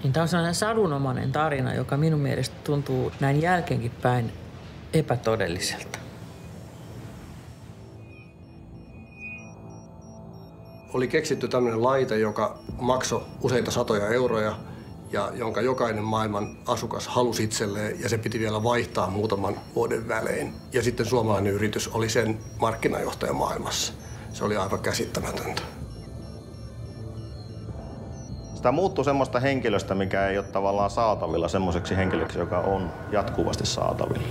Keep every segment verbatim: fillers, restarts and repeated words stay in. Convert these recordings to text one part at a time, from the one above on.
Niin tämä on sellainen sadunomainen tarina, joka minun mielestä tuntuu näin jälkeenkin päin epätodelliselta. Oli keksitty tämmöinen laite, joka maksoi useita satoja euroja ja jonka jokainen maailman asukas halusi itselleen ja se piti vielä vaihtaa muutaman vuoden välein. Ja sitten suomalainen yritys oli sen markkinajohtaja maailmassa. Se oli aivan käsittämätöntä. Sitä muuttuu semmoista henkilöstä, mikä ei ole tavallaan saatavilla, semmoiseksi henkilöksi, joka on jatkuvasti saatavilla.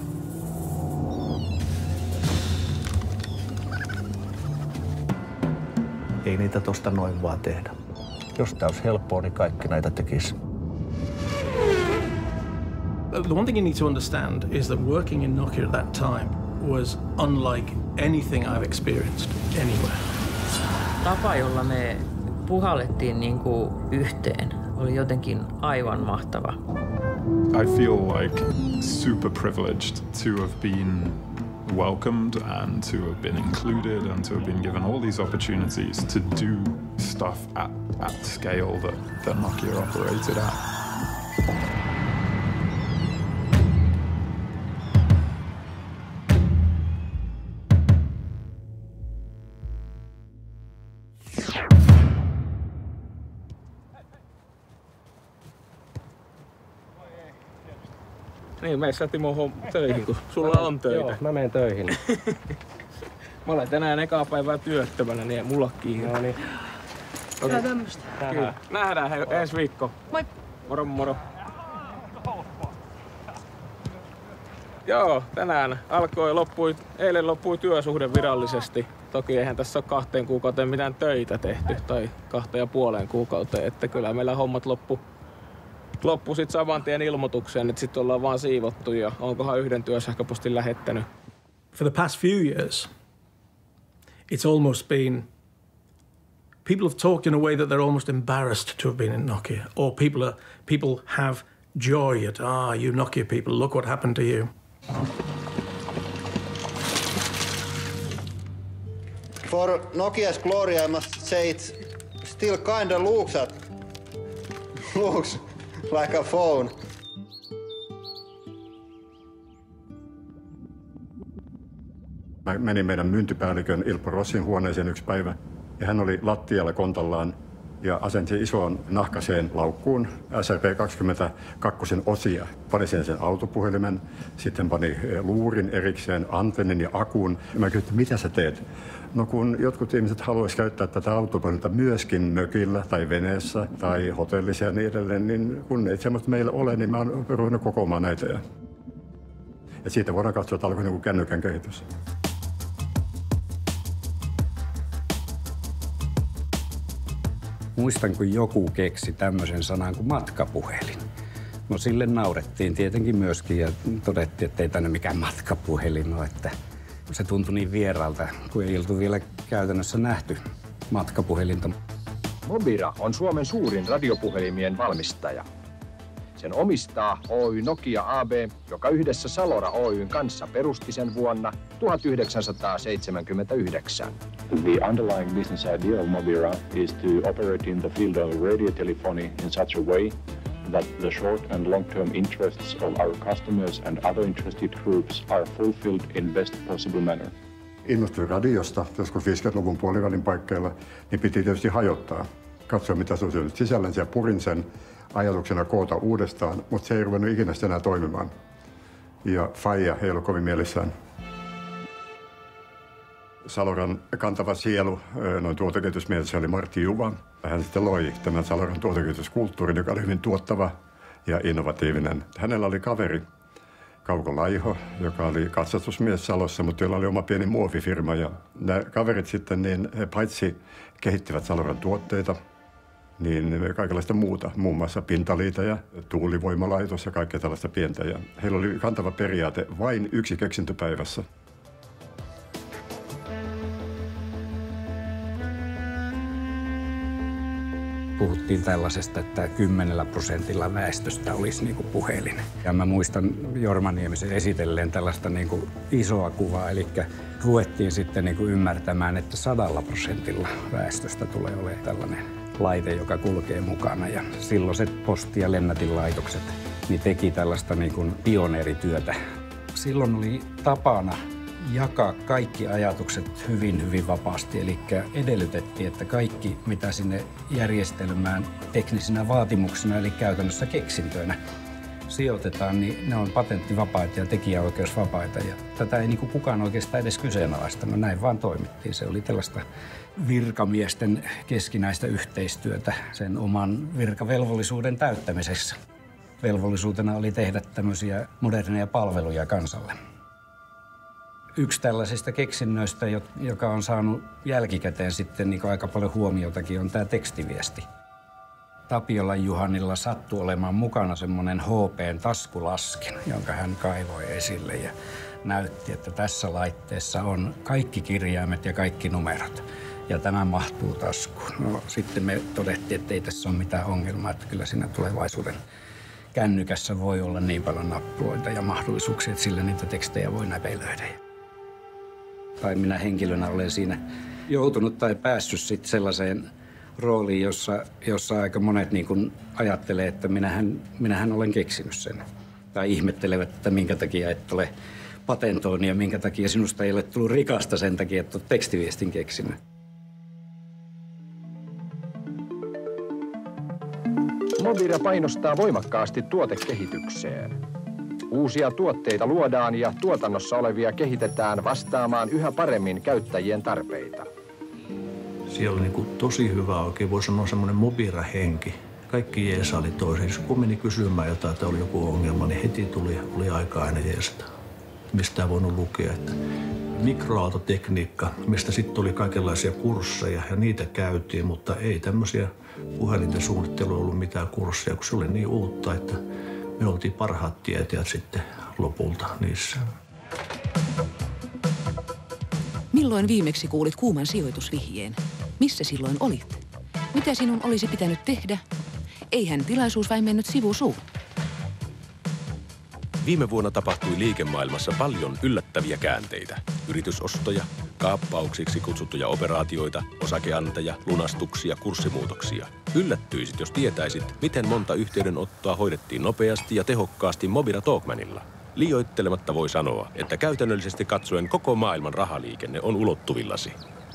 Ei niitä tosta noin vaan tehdä. Jos tää olisi helppoa, niin kaikki näitä tekisi. The one thing you need to understand is that working in Nokia at that time was unlike anything I've experienced anywhere. Tapa, jolla me puhallettiin niin kuin yhteen, oli jotenkin aivan mahtava. I feel like super privileged to have been welcomed and to have been included and to have been given all these opportunities to do stuff at, at the scale that, that Nokia operated at. Niin, mene sä Timo töihin, kun sulla on töitä. Joo, mä menen töihin. Mä olen tänään ekaa päivää työttömänä, niin mulla kiinni. No niin. Okay. tämmöstä. Kyllä. Nähdään he, ensi viikko. Moi. Moro moro. Joo, tänään alkoi, loppui, eilen loppui työsuhde virallisesti. Toki eihän tässä ole kahteen kuukauteen mitään töitä tehty, tai kahteen ja puoleen kuukauteen, että kyllä meillä hommat loppu. Loppu sitten saman tien ilmoitukseen, että sitten ollaan vaan siivottu ja onkohan yhden työsähköpostin lähettänyt. For the past few years, it's almost been, people have talked in a way that they're almost embarrassed to have been in Nokia. Or people, are, people have joy at, ah, you Nokia people, look what happened to you. For Nokia's glory, I must say it still kinda looks at, looks like a phone. Mä menin meidän myyntipäällikön Ilpo Rossin huoneeseen yksi päivä ja hän oli lattialla kontallaan ja asensi isoon nahkaseen laukkuun S R P kaksikymmentäkaksi osia. Pani sen sen autopuhelimen, sitten pani luurin erikseen, antennin ja akun. Mä kysyin, mitä sä teet? No kun jotkut ihmiset haluaisivat käyttää tätä autopuhelinta myöskin mökillä tai veneessä tai hotellissa ja niin edelleen, niin kun ei semmoista meillä ole, niin mä oon ruvennut kokoamaan näitä. Ja, ja siitä voidaan katsoa, että alkoi niin kännykän kehitys. Muistan, kun joku keksi tämmöisen sanan kuin matkapuhelin. No sille naurettiin tietenkin myöskin ja todettiin, että ei tänne mikään matkapuhelin ole, että se tuntui niin vieraalta, kun ei oltu vielä käytännössä nähty matkapuhelinta. Mobira on Suomen suurin radiopuhelimien valmistaja. Sen omistaa Oy Nokia A B, joka yhdessä Salora Oyn kanssa perusti sen vuonna tuhatyhdeksänsataaseitsemänkymmentäyhdeksän. The underlying business idea of Mobira is to operate in the field of radio telephony in such a way that the short and long-term interests of our customers and other interested groups are fulfilled in best possible manner. Innostuin radiosta joskus viisikymmentäluvun puolivälin paikkeilla, niin piti tietysti hajottaa. Katsoa, mitä se on syönyt sisällänsä ja purin sen ajatuksena koota uudestaan, mutta se ei ruvennut ikinä sitä enää toimimaan. Ja faija ei ollut kovin mielissään. Saloran kantava sielu noin tuotekehitysmielessä oli Martti Juva. Hän sitten loi tämän Saloran tuotekehityskulttuurin, joka oli hyvin tuottava ja innovatiivinen. Hänellä oli kaveri, Kauko Laiho, joka oli katsastusmies Salossa, mutta jolla oli oma pieni muovifirma. Ja nämä kaverit sitten, niin he paitsi kehittivät Saloran tuotteita, niin kaikenlaista muuta, muun muassa pintaliitä ja tuulivoimalaitos ja kaikkea tällaista pientä. Ja heillä oli kantava periaate vain yksi keksintö päivässä. Puhuttiin tällaisesta, että kymmenellä prosentilla väestöstä olisi niin kuin puhelin. Ja mä muistan Jorma Niemisen esitelleen tällaista niin kuin isoa kuvaa, eli ruvettiin sitten niin kuin ymmärtämään, että sadalla prosentilla väestöstä tulee olemaan tällainen laite, joka kulkee mukana. Ja silloiset posti- ja lennätinlaitokset niin teki tällaista niin kuin pioneerityötä. Silloin oli tapana jakaa kaikki ajatukset hyvin, hyvin vapaasti. Eli edellytettiin, että kaikki, mitä sinne järjestelmään teknisinä vaatimuksina, eli käytännössä keksintöinä, sijoitetaan, niin ne on patenttivapaita ja tekijäoikeusvapaita. Ja tätä ei niin kuin kukaan oikeastaan edes kyseenalaistanut. Näin vaan toimittiin. Se oli tällaista virkamiesten keskinäistä yhteistyötä sen oman virkavelvollisuuden täyttämisessä. Velvollisuutena oli tehdä tämmöisiä moderneja palveluja kansalle. Yksi tällaisista keksinnöistä, joka on saanut jälkikäteen sitten niin aika paljon huomiotakin, on tämä tekstiviesti. Tapiolan Juhanilla sattui olemaan mukana semmoinen H P:n taskulaskin, jonka hän kaivoi esille ja näytti, että tässä laitteessa on kaikki kirjaimet ja kaikki numerot. Ja tämä mahtuu taskuun. No, sitten me todettiin, että ei tässä ole mitään ongelmaa, että kyllä siinä tulevaisuuden kännykässä voi olla niin paljon nappuloita ja mahdollisuuksia, että sillä niitä tekstejä voi näpelöidä. Tai minä henkilönä olen siinä joutunut tai päässyt sitten sellaiseen rooliin, jossa, jossa aika monet niin kuin ajattelee, että minähän, minähän olen keksinyt sen. Tai ihmettelevät, että minkä takia et ole patentoinut ja minkä takia sinusta ei ole tullut rikasta sen takia, että olet tekstiviestin keksinyt. Movira painostaa voimakkaasti tuotekehitykseen. Uusia tuotteita luodaan ja tuotannossa olevia kehitetään vastaamaan yhä paremmin käyttäjien tarpeita. Siellä oli niin kuin tosi hyvä, oikein voi sanoa semmoinen Movira-henki. Kaikki jeesaili toisiinsa. Kun meni kysymään jotain, että oli joku ongelma, niin heti tuli, oli aikaa aina jeesata. Mistä ei voinut lukea, että mikroaaltotekniikka, mistä sitten tuli kaikenlaisia kursseja ja niitä käytiin, mutta ei tämmöisiä puhelinten suunnittelua ollut mitään kursseja, kun se oli niin uutta, että me oltiin parhaat tietäjät sitten lopulta niissä. Milloin viimeksi kuulit kuuman sijoitusvihjeen? Missä silloin olit? Mitä sinun olisi pitänyt tehdä? Eihän tilaisuus vain mennyt sivusuun. Viime vuonna tapahtui liikemaailmassa paljon yllättäviä käänteitä. Yritysostoja, kaappauksiksi kutsuttuja operaatioita, osakeanteja, lunastuksia, kurssimuutoksia. Yllättyisit, jos tietäisit, miten monta yhteydenottoa hoidettiin nopeasti ja tehokkaasti Movira Talkmanilla. Liioittelematta voi sanoa, että käytännöllisesti katsoen koko maailman rahaliikenne on ulottuvillasi.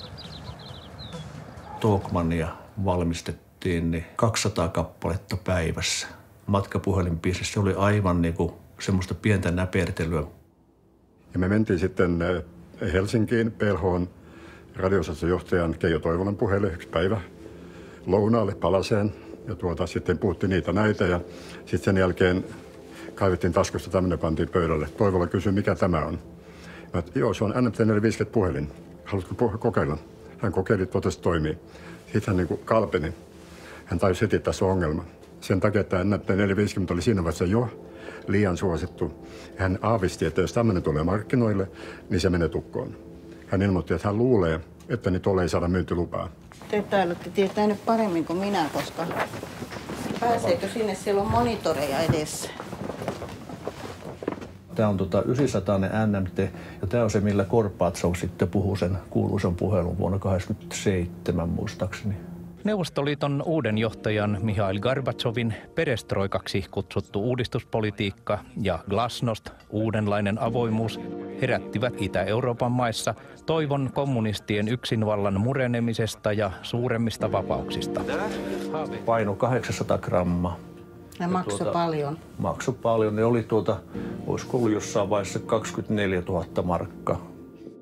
Talkmania valmistettiin niin kaksisataa kappaletta päivässä. Matkapuhelinpiirissä oli aivan niin kuin semmoista pientä näpertelyä. Ja me mentiin sitten Helsinkiin P L H:n radio-osastojohtajan Keijo Toivolan puheelle yksi päivä lounaalle Palaseen. Ja tuota, sitten puhuttiin niitä näitä ja sitten sen jälkeen kaivettiin taskusta tämmöinen, pantiin pöydälle. Toivola kysyi, mikä tämä on. Mä, että, joo, se on N M T neljäsataaviisikymmentä puhelin. Haluatko kokeilla? Hän kokeili, totesi toimii. Sitten hän niin kuin kalpeni. Hän tajusi heti, että tässä on ongelma. Sen takia, että N M T neljäsataaviisikymmentä oli siinä vaiheessa jo liian suosittu. Hän aavisti, että jos tämmöinen tulee markkinoille, niin se menee tukkoon. Hän ilmoitti, että hän luulee, että niitä ei saada myyntilupaa. Te taidatte tietää nyt paremmin kuin minä, koska pääseekö sinne, siellä on monitoreja edessä. Tämä on tota yhdeksänsataa N M T ja tämä on se, millä Gorbatsov sitten puhui sen kuuluisan puhelun vuonna tuhatyhdeksänsataakahdeksankymmentäseitsemän muistaakseni. Neuvostoliiton uuden johtajan Mihail Gorbatsovin perestroikaksi kutsuttu uudistuspolitiikka ja glasnost, uudenlainen avoimuus, herättivät Itä-Euroopan maissa toivon kommunistien yksinvallan murenemisesta ja suuremmista vapauksista. Paino kahdeksansataa grammaa. Ja maksoi tuota, paljon. Maksoi paljon. Ne oli tuota, olisiko ollut jossain vaiheessa kaksikymmentäneljätuhatta markkaa.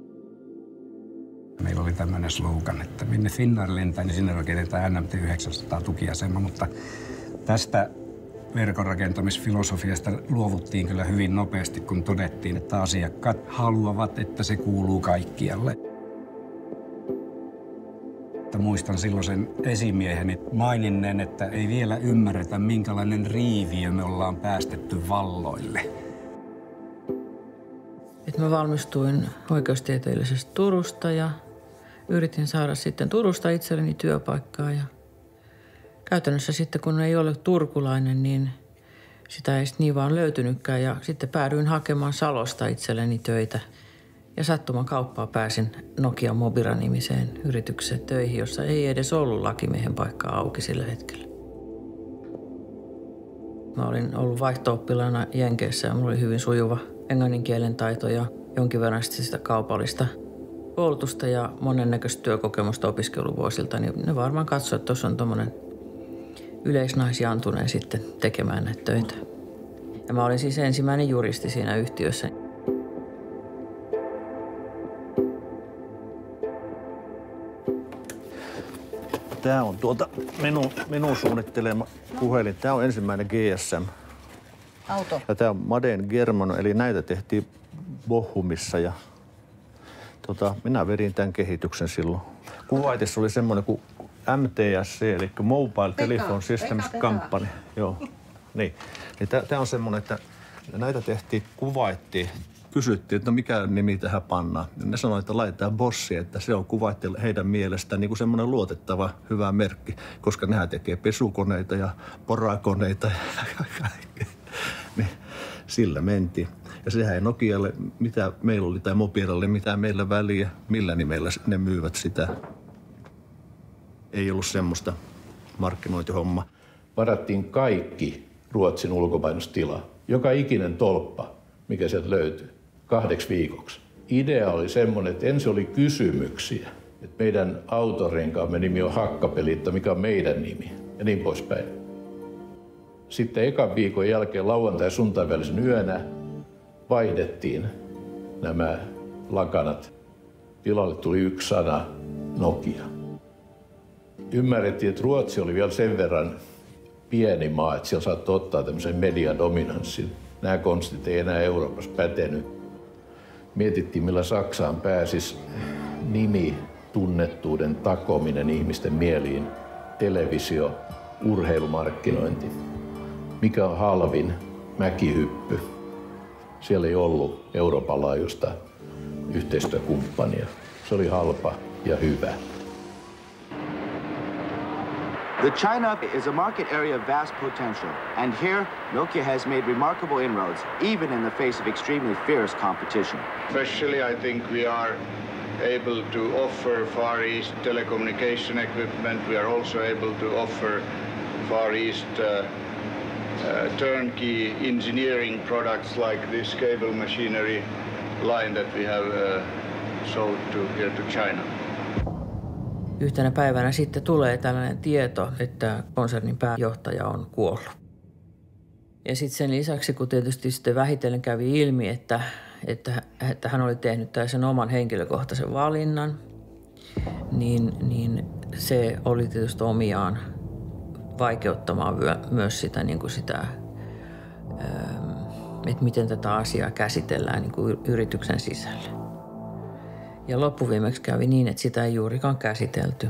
Meillä oli tämmöinen slogan, että minne Finnair lentää, niin sinne rakennetaan N M T yhdeksänsataa tukiasema, mutta tästä verkonrakentamisfilosofiasta luovuttiin kyllä hyvin nopeasti, kun todettiin, että asiakkaat haluavat, että se kuuluu kaikkialle. Muistan silloisen esimieheni maininneen, että ei vielä ymmärretä, minkälainen riiviö me ollaan päästetty valloille. Et mä valmistuin oikeustieteellisestä Turusta ja yritin saada sitten Turusta itselleni työpaikkaa. Ja käytännössä sitten, kun ei ole turkulainen, niin sitä ei niin vaan löytynytkään. Ja sitten päädyin hakemaan Salosta itselleni töitä. Ja sattuman kauppaa pääsin Nokia Mobira-nimiseen yritykseen töihin, jossa ei edes ollut lakimiehen paikkaa auki sillä hetkellä. Mä olin ollut vaihto-oppilaana Jenkeissä ja mulla oli hyvin sujuva englannin kielen taito ja jonkin verran sitä kaupallista koulutusta ja monennäköistä työkokemusta opiskeluvuosilta. Niin ne varmaan katsoi, että tuossa on tommonen yleisnaisjantunen sitten tekemään näitä töitä. Ja mä olin siis ensimmäinen juristi siinä yhtiössä. Tämä on tuolta minun, minun suunnittelema puhelin. Tämä on ensimmäinen G S M. Auto. Ja tämä on Maden Germano, eli näitä tehtiin Bochumissa. Ja, tota, minä vedin tämän kehityksen silloin. Kuwaitissa oli semmoinen kuin M T S C, eli Mobile Telephone Systems Company. Joo. Niin. Niin tämä on semmoinen, että näitä tehtiin Kuwaitiin. Kysyttiin, että no mikä nimi tähän pannaan. Ne sanoi, että laitetaan Bossi, että se on Kuwait heidän mielestään niin kuin semmoinen luotettava hyvä merkki, koska nehän tekee pesukoneita ja porakoneita ja kaikkea. Niin, sillä mentiin. Ja sehän ei Nokialle, mitä meillä oli, tai Mobiralle, mitään meillä väliä, millä nimellä ne myyvät sitä. Ei ollut semmoista markkinointihommaa. Varattiin kaikki Ruotsin ulkomainostila, joka ikinen tolppa, mikä sieltä löytyy, kahdeksi viikoksi. Idea oli semmoinen, että ensin oli kysymyksiä, että meidän autorenkaamme nimi on Hakkapelitta, mikä on meidän nimi ja niin poispäin. Sitten ekan viikon jälkeen lauantai- ja sunnuntain välisen yönä vaihdettiin nämä lakanat. Tilalle tuli yksi sana, Nokia. Ymmärrettiin, että Ruotsi oli vielä sen verran pieni maa, että siellä saattoi ottaa tämmöisen mediadominanssin. Nämä konstit ei enää Euroopassa pätenyt. Mietittiin, millä Saksaan pääsisi nimi, tunnettuuden takominen ihmisten mieliin, televisio, urheilumarkkinointi. Mikä on halvin? Mäkihyppy. Siellä ei ollut Euroopan laajuista yhteistyökumppania. Se oli halpa ja hyvä. The China is a market area of vast potential, and here Nokia has made remarkable inroads, even in the face of extremely fierce competition. Especially, I think we are able to offer Far East telecommunication equipment. We are also able to offer Far East uh, uh, turnkey engineering products like this cable machinery line that we have uh, sold to here to China. Yhtenä päivänä sitten tulee tällainen tieto, että konsernin pääjohtaja on kuollut. Ja sitten sen lisäksi, kun tietysti sitten vähitellen kävi ilmi, että, että, että hän oli tehnyt sen oman henkilökohtaisen valinnan, niin, niin se oli tietysti omiaan vaikeuttamaan myös sitä, niin kuin sitä että miten tätä asiaa käsitellään niin kuin yrityksen sisällä. Ja loppuviimeksi kävi niin, että sitä ei juurikaan käsitelty.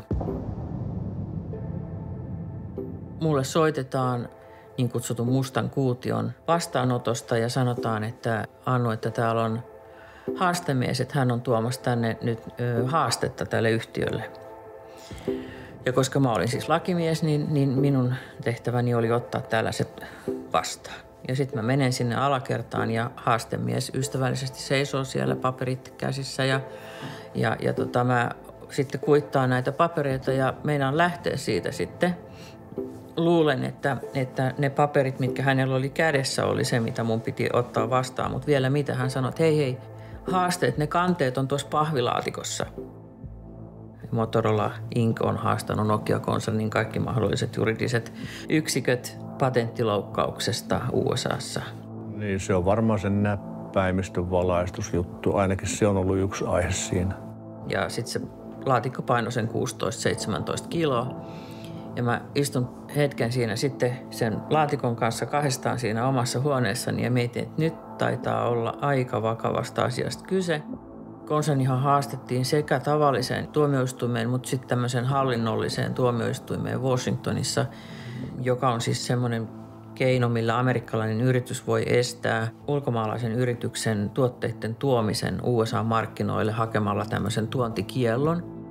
Mulle soitetaan niin kutsutun mustan kuution vastaanotosta ja sanotaan, että Anu, että täällä on haastemies, että hän on tuomassa tänne nyt ö, haastetta tälle yhtiölle. Ja koska mä olin siis lakimies, niin, niin minun tehtäväni oli ottaa tällaiset vastaan. Ja sitten mä menen sinne alakertaan ja haastemies ystävällisesti seisoo siellä paperit käsissä ja, ja, ja tota, mä sitten kuittaan näitä papereita ja meinaan lähteä siitä sitten. Luulen, että, että ne paperit, mitkä hänellä oli kädessä, oli se, mitä mun piti ottaa vastaan. Mutta vielä mitä hän sanoi, että hei hei, haasteet, ne kanteet on tuossa pahvilaatikossa. Motorola Incorporated on haastanut Nokia-konsernin kaikki mahdolliset juridiset yksiköt patenttiloukkauksesta U S A:ssa. Niin, se on varmaan sen näppäimistön valaistusjuttu. Ainakin se on ollut yksi aihe siinä. Ja sitten se laatikko painoi sen kuusitoista seitsemäntoista kiloa. Ja mä istun hetken siinä sitten sen laatikon kanssa kahdestaan siinä omassa huoneessani ja mietin, että nyt taitaa olla aika vakavasta asiasta kyse. Konsernihan haastettiin sekä tavalliseen tuomioistuimeen, mutta sitten tämmöiseen hallinnolliseen tuomioistuimeen Washingtonissa, joka on siis semmoinen keino, millä amerikkalainen yritys voi estää ulkomaalaisen yrityksen tuotteiden tuomisen U S A-markkinoille hakemalla tämmöisen tuontikiellon.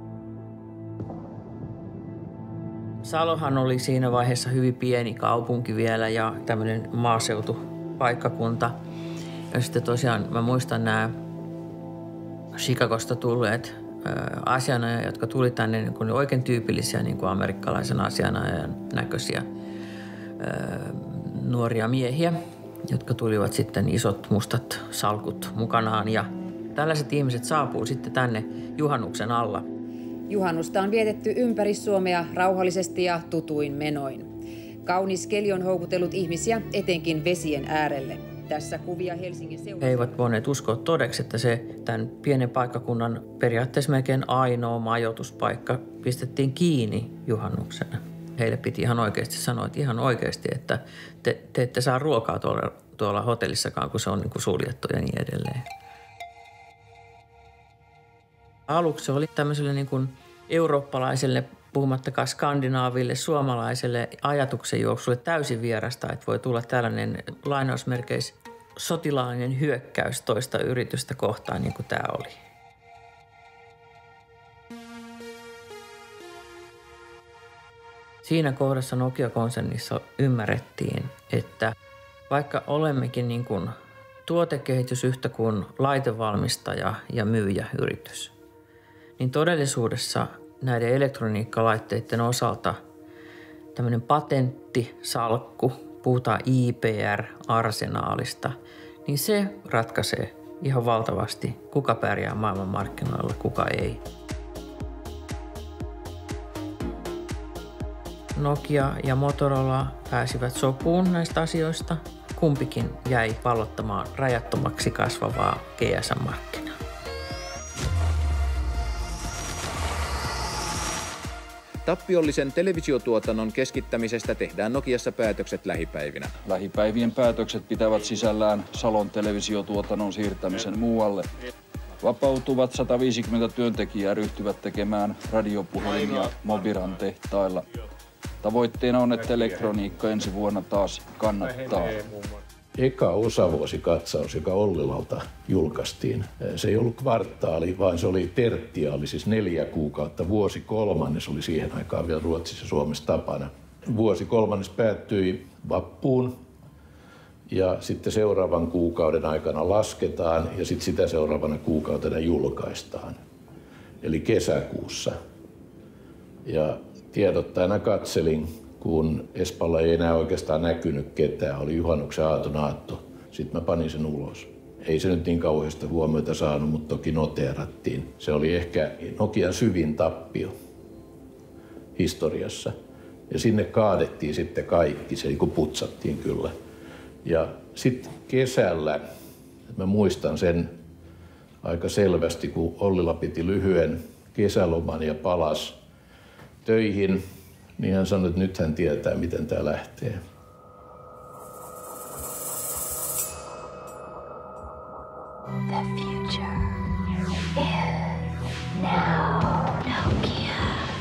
Salohan oli siinä vaiheessa hyvin pieni kaupunki vielä ja tämmöinen maaseutupaikkakunta. Ja sitten tosiaan mä muistan nämä Chicagosta tulleet asianajajat, jotka tuli tänne niin kuin oikein tyypillisiä niin kuin amerikkalaisen asianajajan näköisiä nuoria miehiä, jotka tulivat sitten isot mustat salkut mukanaan. Ja tällaiset ihmiset saapuu sitten tänne juhannuksen alla. Juhannusta on vietetty ympäri Suomea rauhallisesti ja tutuin menoin. Kaunis keli on houkutellut ihmisiä etenkin vesien äärelle. Tässä kuvia Helsingin seudulta. He eivät voineet uskoa todeksi, että se tämän pienen paikkakunnan periaatteessa melkein ainoa majoituspaikka pistettiin kiinni juhannuksena. Heille piti ihan oikeasti sanoa, että ihan oikeasti, että te, te ette saa ruokaa tuolla, tuolla hotellissakaan, kun se on niin kuin suljettu ja niin edelleen. Aluksi se oli tämmöiselle niin kuin eurooppalaiselle, puhumattakaan skandinaaville, suomalaiselle ajatuksenjuoksulle täysin vierasta, että voi tulla tällainen lainausmerkeissä sotilaallinen hyökkäys toista yritystä kohtaan, niin kuin tämä oli. Siinä kohdassa Nokia-konsernissa ymmärrettiin, että vaikka olemmekin niin kuin tuotekehitys yhtä kuin laitevalmistaja ja myyjäyritys, niin todellisuudessa näiden elektroniikkalaitteiden osalta tämmöinen patenttisalkku, puhutaan I P R-arsenaalista, niin se ratkaisee ihan valtavasti, kuka pärjää maailmanmarkkinoilla, kuka ei. Nokia ja Motorola pääsivät sopuun näistä asioista. Kumpikin jäi pallottamaan rajattomaksi kasvavaa G S M-markkinaa. Tappiollisen televisiotuotannon keskittämisestä tehdään Nokiassa päätökset lähipäivinä. Lähipäivien päätökset pitävät sisällään Salon televisiotuotannon siirtämisen muualle. Vapautuvat sata viisikymmentä työntekijää ryhtyvät tekemään radiopuhelimia Mobiran tehtailla. Tavoitteena on, että elektroniikka ensi vuonna taas kannattaa. Eka osavuosikatsaus, joka Ollilalta julkaistiin, se ei ollut kvartaali, vaan se oli tertiaali, siis neljä kuukautta. Vuosi kolmannes oli siihen aikaan vielä Ruotsissa ja Suomessa tapana. Vuosi kolmannes päättyi vappuun ja sitten seuraavan kuukauden aikana lasketaan ja sitten sitä seuraavana kuukautena julkaistaan, eli kesäkuussa. Ja tiedottajana katselin, kun Espalla ei enää oikeastaan näkynyt ketään, oli juhannuksen aaton aatto. Sitten mä panin sen ulos. Ei se nyt niin kauheasta huomiota saanut, mutta toki noteerattiin. Se oli ehkä Nokian syvin tappio historiassa. Ja sinne kaadettiin sitten kaikki, se niin putsattiin kyllä. Ja sitten kesällä, mä muistan sen aika selvästi, kun Ollila piti lyhyen kesäloman ja palasi töihin, niin hän sanoi, että nyt hän tietää, miten tämä lähtee. The future is now, Nokia.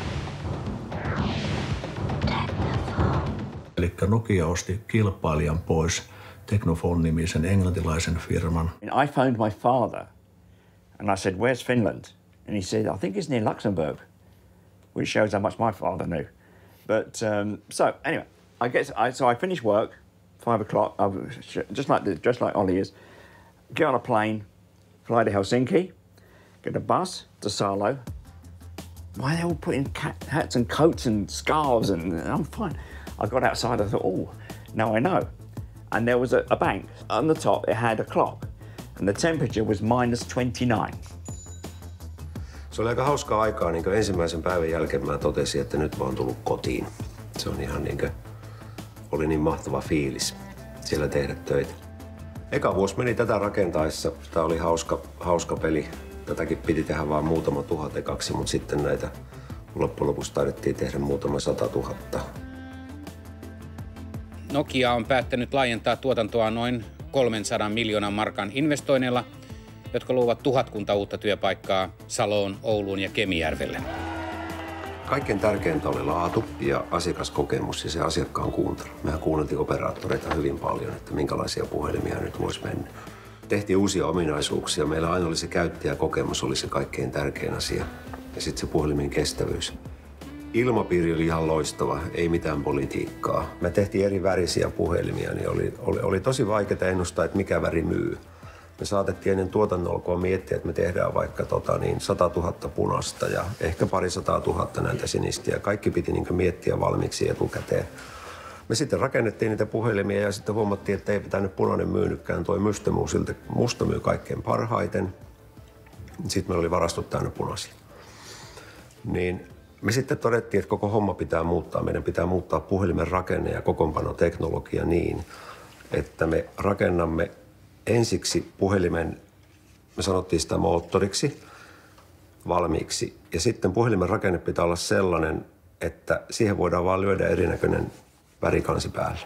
Eli Nokia osti kilpailijan pois Technofon-nimisen englantilaisen firman. I phoned my father and I said, "Where's Finland?" And he said, "I think it's near Luxembourg," which shows how much my father knew. But um, so anyway, I guess I so I finish work, five o'clock. I was just like the, just like Ollie is. Get on a plane, fly to Helsinki, get a bus to Salo. Why are they all putting cat hats and coats and scarves and I'm fine. I got outside. I thought, oh, now I know. And there was a, a bank on the top. It had a clock, and the temperature was minus twenty-nine. Se oli aika hauskaa aikaa, niin ensimmäisen päivän jälkeen mä totesin, että nyt mä oon tullut kotiin. Se on ihan niin kuin, oli niin mahtava fiilis siellä tehdä töitä. Eka vuosi meni tätä rakentaessa. Tämä oli hauska, hauska peli. Tätäkin piti tehdä vain muutama tuhat ekaksi, mutta sitten näitä loppujen lopuksi taidettiin tehdä muutama sata tuhatta. Nokia on päättänyt laajentaa tuotantoa noin kolmensadan miljoonan markan investoinneilla, jotka luovat tuhatkunta uutta työpaikkaa Saloon, Ouluun ja Kemijärvelle. Kaikkein tärkeintä oli laatu ja asiakaskokemus ja se asiakkaan kuuntelu. Mehän kuunneltiin operaattoreita hyvin paljon, että minkälaisia puhelimia nyt voisi mennä. Tehtiin uusia ominaisuuksia. Meillä aina oli se käyttäjäkokemus, oli se kaikkein tärkein asia. Ja sitten se puhelimen kestävyys. Ilmapiiri oli ihan loistava, ei mitään politiikkaa. Me tehtiin eri värisiä puhelimia, niin oli, oli, oli tosi vaikeaa ennustaa, että mikä väri myy. Me saatettiin ennen tuotannon alkua miettiä, että me tehdään vaikka tota, niin sata tuhatta punaista ja ehkä pari sataa tuhatta näitä sinistä. Ja kaikki piti niin miettiä valmiiksi etukäteen. Me sitten rakennettiin niitä puhelimia ja sitten huomattiin, että ei pitänyt punainen myynytkään. Toi Mystemuu siltä musta myy kaikkein parhaiten. Sitten meillä oli varastot täynnä punaisia. Niin me sitten todettiin, että koko homma pitää muuttaa. Meidän pitää muuttaa puhelimen rakenne ja kokoonpanoteknologia niin, että me rakennamme ensiksi puhelimen, me sanottiin sitä moottoriksi, valmiiksi. Ja sitten puhelimen rakenne pitää olla sellainen, että siihen voidaan vaan lyödä erinäköinen värikansi päälle.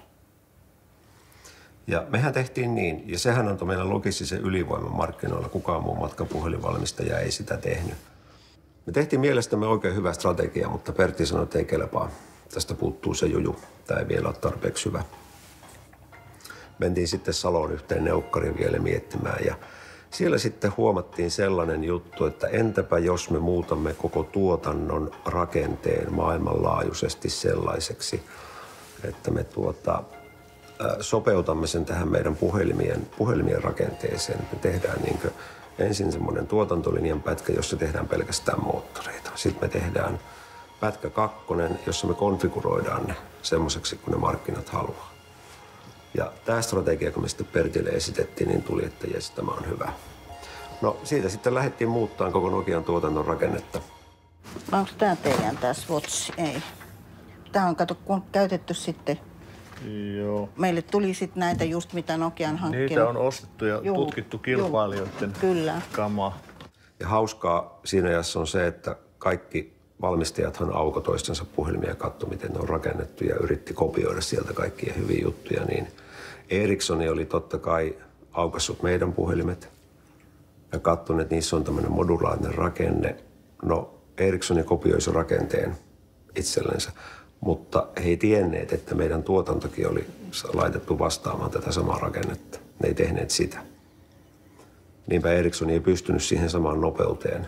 Ja mehän tehtiin niin, ja sehän antoi meidän logistisen ylivoiman markkinoilla. Kukaan muu matkapuhelinvalmistaja ei sitä tehnyt. Me tehtiin mielestämme oikein hyvä strategia, mutta Pertti sanoi, että ei kelpaa. Tästä puuttuu se juju. Tämä ei vielä ole tarpeeksi hyvä. Mentiin sitten Saloon yhteen neukkariin vielä miettimään ja siellä sitten huomattiin sellainen juttu, että entäpä jos me muutamme koko tuotannon rakenteen maailmanlaajuisesti sellaiseksi, että me tuota, sopeutamme sen tähän meidän puhelimien, puhelimien rakenteeseen. Me tehdään niin kuin ensin semmoinen tuotantolinjan pätkä, jossa tehdään pelkästään moottoreita. Sitten me tehdään pätkä kakkonen, jossa me konfiguroidaan ne semmoiseksi, kun ne markkinat haluaa. Ja tämä strategia, kun me sitten Pertille esitettiin, niin tuli, että jes, tämä on hyvä. No siitä sitten lähdettiin muuttaa koko Nokian tuotannon rakennetta. Onko tämä teidän tämä Swatch? Ei. Tämä on, kato, kun käytetty sitten. Joo. Meille tuli sitten näitä just mitä Nokian hankkinut. Niitä on ostettu ja Juu, tutkittu kilpailijoiden juu, kyllä. kamaa. Ja hauskaa siinä ajassa on se, että kaikki valmistajathan auko toistensa puhelimia ja katsoi, miten ne on rakennettu ja yritti kopioida sieltä kaikkia hyviä juttuja. Niin Ericssoni oli totta kai aukassut meidän puhelimet ja katsoi, että niissä on tämmöinen modulaarinen rakenne. No, Ericsson kopioi sen rakenteen itsellensä, mutta he ei tienneet, että meidän tuotantokin oli laitettu vastaamaan tätä samaa rakennetta. Ne ei tehneet sitä. Niinpä Ericsson ei pystynyt siihen samaan nopeuteen.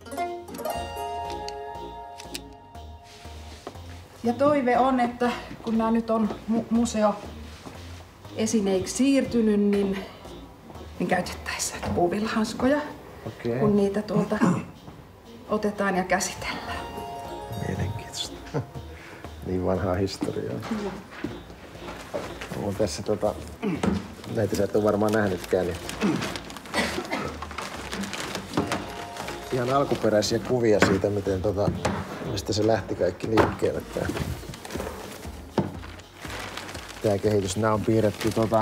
Ja toive on, että kun nämä nyt on mu- museoesineiksi siirtynyt, niin, niin käytettäisiin puuvillahanskoja, okay. kun niitä tuolta otetaan ja käsitellään. Mielenkiintoista. Niin vanhaa historiaa. Mm. On tässä tota, näitä sä et ole varmaan nähnytkään, niin ihan alkuperäisiä kuvia siitä, miten tota, mistä se lähti kaikki liikkeelle. Tää, tää kehitys. Nämä on piirretty tota,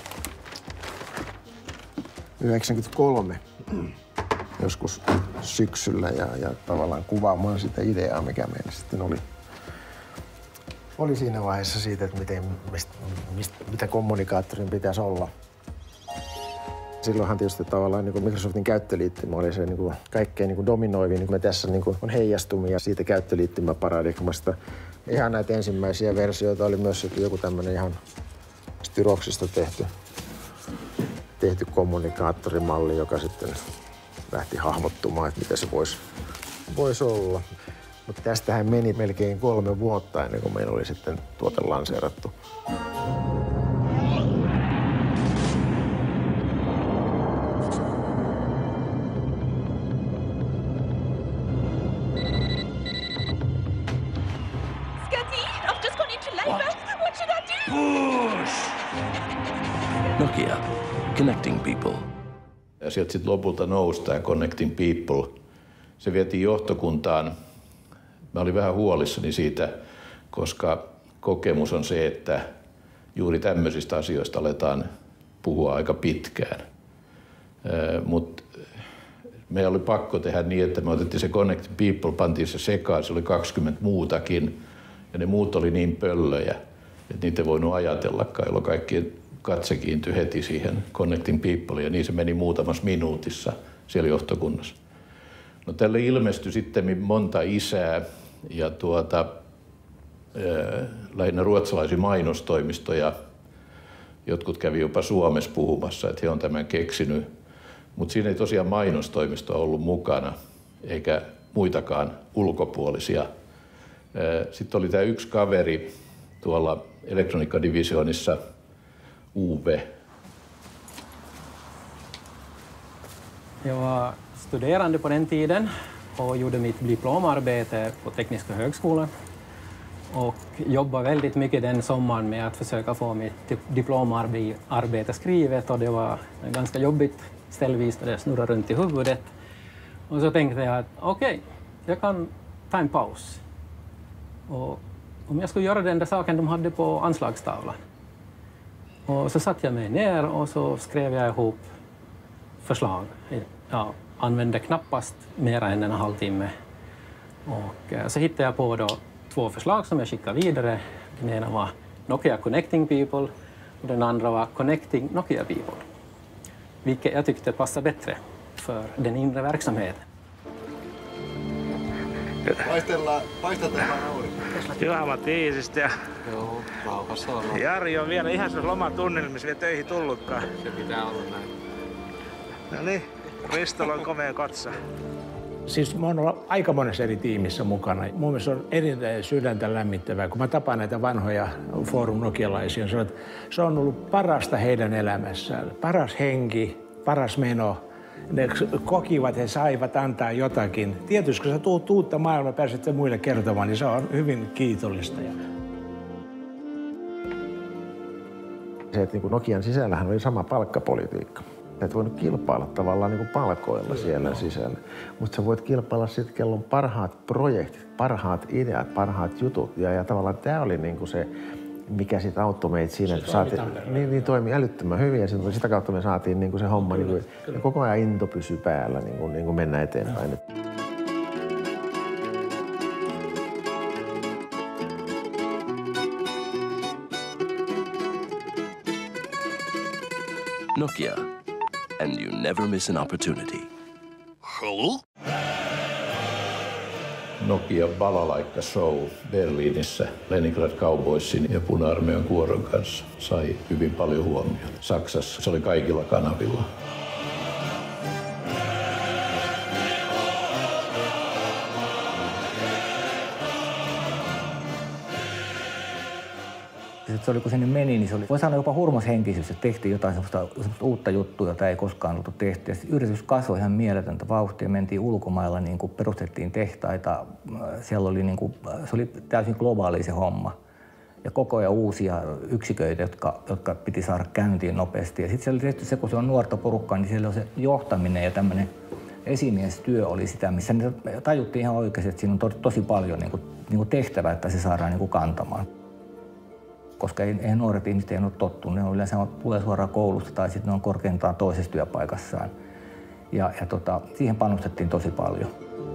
yhdeksänkymmentäkolme joskus syksyllä ja, ja tavallaan kuvaamaan sitä ideaa, mikä meillä sitten oli, oli siinä vaiheessa siitä, että miten, mist, mist, mitä kommunikaattorin pitäisi olla. Silloinhan tietysti tavallaan niin kuin Microsoftin käyttöliittymä oli se niin kuin kaikkein niin kuin dominoivin. Niin kuin me tässä niin kuin on heijastumia siitä käyttöliittymäparadigmasta. Ihan näitä ensimmäisiä versioita oli myös joku tämmöinen ihan styroksista tehty, tehty kommunikaattorimalli, joka sitten lähti hahmottumaan, että mitä se voisi vois olla. Mutta tästähän meni melkein kolme vuotta ennen kuin meillä oli sitten tuote lanseerattu. Nokia, connecting people. Ja sieltä sitten lopulta nousi tämä Connecting People. Se vietiin johtokuntaan. Mä olin vähän huolissani siitä, koska kokemus on se, että juuri tämmöisistä asioista aletaan puhua aika pitkään. Mutta meillä oli pakko tehdä niin, että me otettiin se Connecting People, pantiin se sekaan, se oli kaksikymmentä muutakin. Ja ne muut oli niin pöllöjä, että niitä ei voinut ajatellakaan, jolloin kaikki katse kiintyi heti siihen Connecting People, ja niin se meni muutamassa minuutissa siellä johtokunnassa. No tälle ilmestyi sitten monta isää ja tuota, äh, lähinnä ruotsalaisia mainostoimistoja. Jotkut kävi jopa Suomessa puhumassa, että he on tämän keksinyt. Mutta siinä ei tosiaan mainostoimisto ollut mukana, eikä muitakaan ulkopuolisia. Sitten oli tämä yksi kaveri tuolla elektroniikkadivisioonissa, Uwe. Jag var studerande på den tiden och gjorde mitt diplomarbete på Tekniska högskolan. Och jobbade väldigt mycket den sommaren med att försöka få mitt diplomarbete skrivet. Och det var ganska jobbigt ställvis när det snurrade runt i huvudet. Och så tänkte jag att okej, okay, jag kan ta en paus. Och om jag skulle göra den där saken de hade på anslagstavlan. Och så satt jag mig ner och så skrev jag ihop förslag. Jag använde knappast mer än en halvtimme. Och så hittade jag på då två förslag som jag skickade vidare. Den ena var Nokia Connecting People och den andra var Connecting Nokia People. Vilket jag tyckte passade bättre för den inre verksamheten. Paistellaan, paistatellaan aurinko. Juha Tiisistä ja Joo, rauhassa ollaan. Jari on vielä ihan sun lomatunnelmissa vielä töihin tullutkaan. Se pitää olla näin. No niin, Ristolla on komea katsa. Siis mä oon ollut aika monessa eri tiimissä mukana. Mun mielestä on erittäin sydäntä lämmittävää, kun mä tapaan näitä vanhoja Forum Nokialaisia. Se on ollut parasta heidän elämässään. Paras henki, paras meno. Ne kokivat, he saivat antaa jotakin. Tietysti kun sä tuut uutta maailmaa, pääset sen muille kertomaan, niin se on hyvin kiitollista. Se, että Nokian sisällähän oli sama palkkapolitiikka. Sä et voinut kilpailla tavallaan niin kuin palkoilla siellä no. sisällä. Mutta sä voit kilpailla sitten, kello on parhaat projektit, parhaat ideat, parhaat jutut. Ja, ja tavallaan tämä oli niin kuin se, mikä sitten auttoi meitä siinä. Se saatiin, niin, niin toimi älyttömän hyvin ja sit, sitä kautta me saatiin niin kuin se homma. Kyllä, niin kuin, ja koko ajan into pysyi päällä, niin kuin, niin kuin mennä eteenpäin. No. Nokia, and you never miss an opportunity. Hello? Nokia Balalaikka Show Berliinissä Leningrad Cowboysin ja Puna-armeijan kuoron kanssa sai hyvin paljon huomiota. Saksassa se oli kaikilla kanavilla. Se oli, kun sinne meni, niin se oli, voi sanoa jopa hurmoshenkisyys, että tehtiin jotain sellaista, sellaista uutta juttua, jota ei koskaan ollut tehty. Ja yritys kasvoi ihan mieletöntä vauhtia. Mentiin ulkomailla, niin kuin perustettiin tehtaita. Siellä oli, niin kuin, se oli täysin globaali se homma. Ja koko ajan uusia yksiköitä, jotka, jotka piti saada käyntiin nopeasti. Ja sitten siellä oli tehty se, kun se on nuorta porukkaa, niin siellä on se johtaminen ja tämmöinen esimiestyö oli sitä, missä tajuttiin ihan oikeasti, että siinä on to, tosi paljon niin kuin, niin kuin tehtävää, että se saadaan niin kuin kantamaan. Koska eihän nuoret ihmiset ei ole tottunut. Ne on yleensä tulee suoraan koulusta tai sitten ne on korkeintaan toisessa työpaikassaan. Ja, ja tota, siihen panostettiin tosi paljon.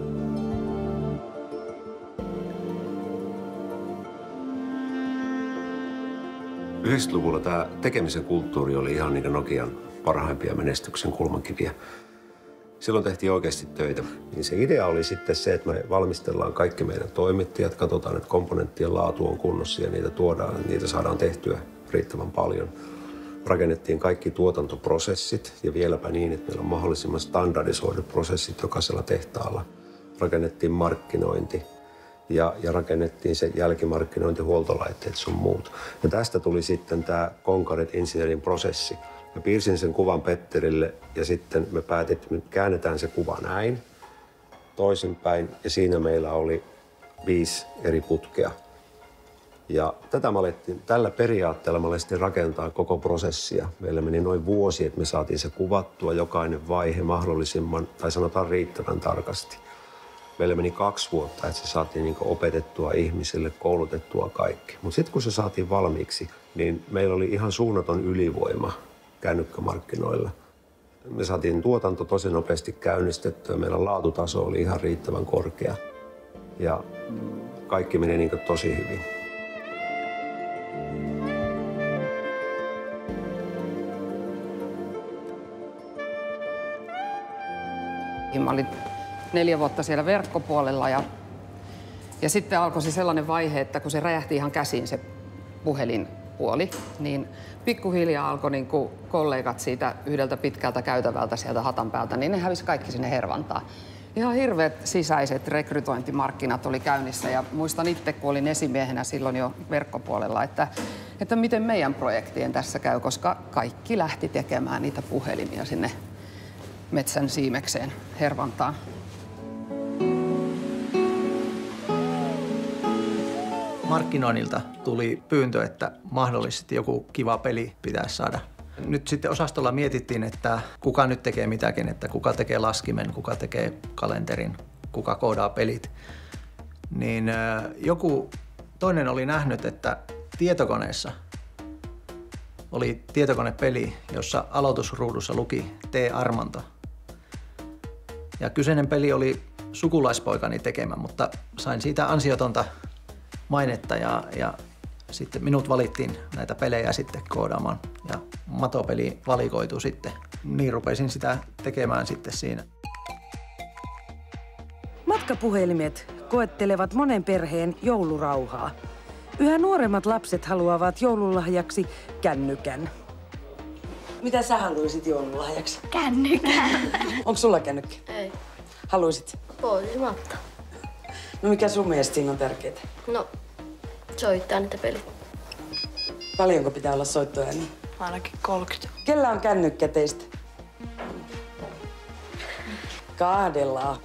yhdeksänkymmentäluvulla tämä tekemisen kulttuuri oli ihan niin kuin Nokian parhaimpia menestyksen kulmakiviä. Silloin tehtiin oikeasti töitä. Niin se idea oli sitten se, että me valmistellaan kaikki meidän toimittajat, katsotaan, että komponenttien laatu on kunnossa ja niitä tuodaan, niitä saadaan tehtyä riittävän paljon. Rakennettiin kaikki tuotantoprosessit ja vieläpä niin, että meillä on mahdollisimman standardisoidut prosessit jokaisella tehtaalla. Rakennettiin markkinointi ja, ja rakennettiin se jälkimarkkinointi, huoltolaitteet sun muut. Ja tästä tuli sitten tämä Concurrent Engineering prosessi. Mä piirsin sen kuvan Petterille ja sitten me päätettiin, että me käännetään se kuva näin, toisinpäin ja siinä meillä oli viisi eri putkea. Ja tätä me alettiin, tällä periaatteella me alettiin rakentaa koko prosessia. Meillä meni noin vuosi, että me saatiin se kuvattua jokainen vaihe mahdollisimman, tai sanotaan riittävän tarkasti. Meillä meni kaksi vuotta, että se saatiin niin kuin opetettua ihmisille, koulutettua kaikki. Mutta sitten kun se saatiin valmiiksi, niin meillä oli ihan suunnaton ylivoima kännykkämarkkinoilla. Me saatiin tuotanto tosi nopeasti käynnistettyä. Meidän laatutaso oli ihan riittävän korkea. Ja kaikki meni niin kuin tosi hyvin. Mä olin neljä vuotta siellä verkkopuolella ja, ja sitten alkoi se sellainen vaihe, että kun se räjähti ihan käsiin se puhelinpuoli, niin pikkuhiljaa alkoi niin kuin kollegat siitä yhdeltä pitkältä käytävältä sieltä hatan päältä, niin ne hävisi kaikki sinne Hervantaan. Ihan hirveät sisäiset rekrytointimarkkinat oli käynnissä ja muistan itse, kun olin esimiehenä silloin jo verkkopuolella, että, että miten meidän projektien tässä käy, koska kaikki lähti tekemään niitä puhelimia sinne metsän siimekseen Hervantaan. Markkinoinnilta tuli pyyntö, että mahdollisesti joku kiva peli pitäisi saada. Nyt sitten osastolla mietittiin, että kuka nyt tekee mitäkin, että kuka tekee laskimen, kuka tekee kalenterin, kuka koodaa pelit. Niin joku toinen oli nähnyt, että tietokoneessa oli tietokonepeli, jossa aloitusruudussa luki T. Armanto. Ja kyseinen peli oli sukulaispoikani tekemä, mutta sain siitä ansiotonta mainetta ja, ja sitten minut valittiin näitä pelejä sitten koodaamaan ja matopeli valikoitui sitten. Niin rupesin sitä tekemään sitten siinä. Matkapuhelimet koettelevat monen perheen joulurauhaa. Yhä nuoremmat lapset haluavat joululahjaksi kännykän. Mitä sä haluaisit joululahjaksi? Kännykän. Onko sulla kännykkä? Ei. Haluaisit? Poismatta. No mikä sun mielestä siinä on tärkeää? No, soittaa niitä pelit. Paljonko pitää olla soittoja? Niin? Ainakin kolmekymmentä. Kellä on kännykkä teistä? Kahdella.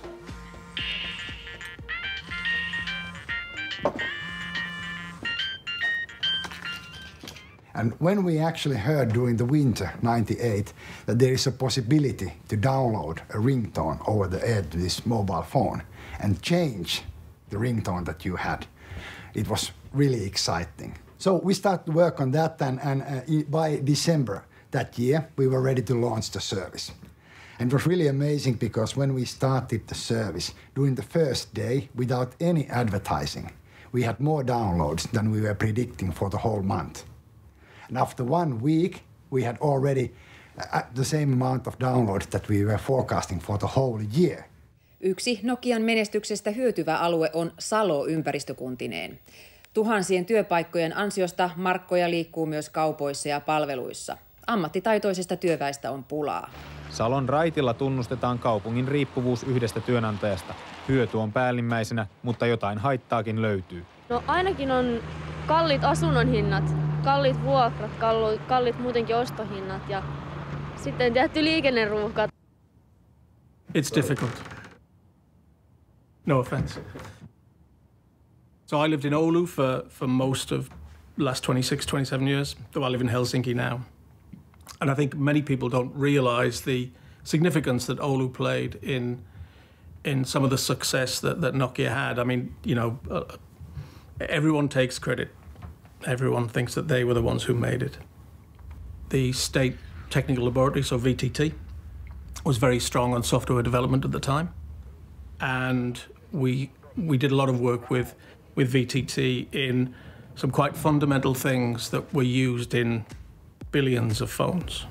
And when we actually heard during the winter ninety-eight that there is a possibility to download a ringtone over the air to this mobile phone and change the ringtone that you had, it was really exciting. So we started to work on that, and, and uh, by December that year, we were ready to launch the service. And it was really amazing because when we started the service, during the first day, without any advertising, we had more downloads than we were predicting for the whole month. And after one week, we had already uh, the same amount of downloads that we were forecasting for the whole year. Yksi Nokian menestyksestä hyötyvä alue on Salo ympäristökuntineen. Tuhansien työpaikkojen ansiosta markkoja liikkuu myös kaupoissa ja palveluissa. Ammattitaitoisesta työväestä on pulaa. Salon raitilla tunnustetaan kaupungin riippuvuus yhdestä työnantajasta. Hyöty on päällimmäisenä, mutta jotain haittaakin löytyy. No ainakin on kalliit asunnon hinnat, kalliit vuokrat, kalliit muutenkin ostohinnat ja sitten tietty liikenneruuhkat. It's difficult. No offense. So I lived in Oulu for, for most of the last twenty-six, twenty-seven years, though I live in Helsinki now. And I think many people don't realize the significance that Oulu played in in some of the success that, that Nokia had. I mean, you know, uh, everyone takes credit. Everyone thinks that they were the ones who made it. The State Technical Laboratory, so V T T, was very strong on software development at the time. And we we did a lot of work with, with V T T in some quite fundamental things that were used in billions of phones.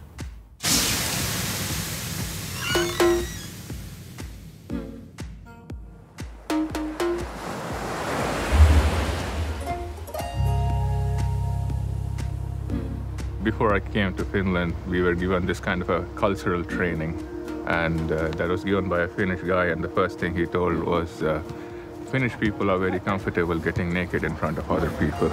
Before I came to Finland, we were given this kind of a cultural training, and uh, that was given by a Finnish guy, and the first thing he told was uh, Finnish people are very comfortable getting naked in front of other people.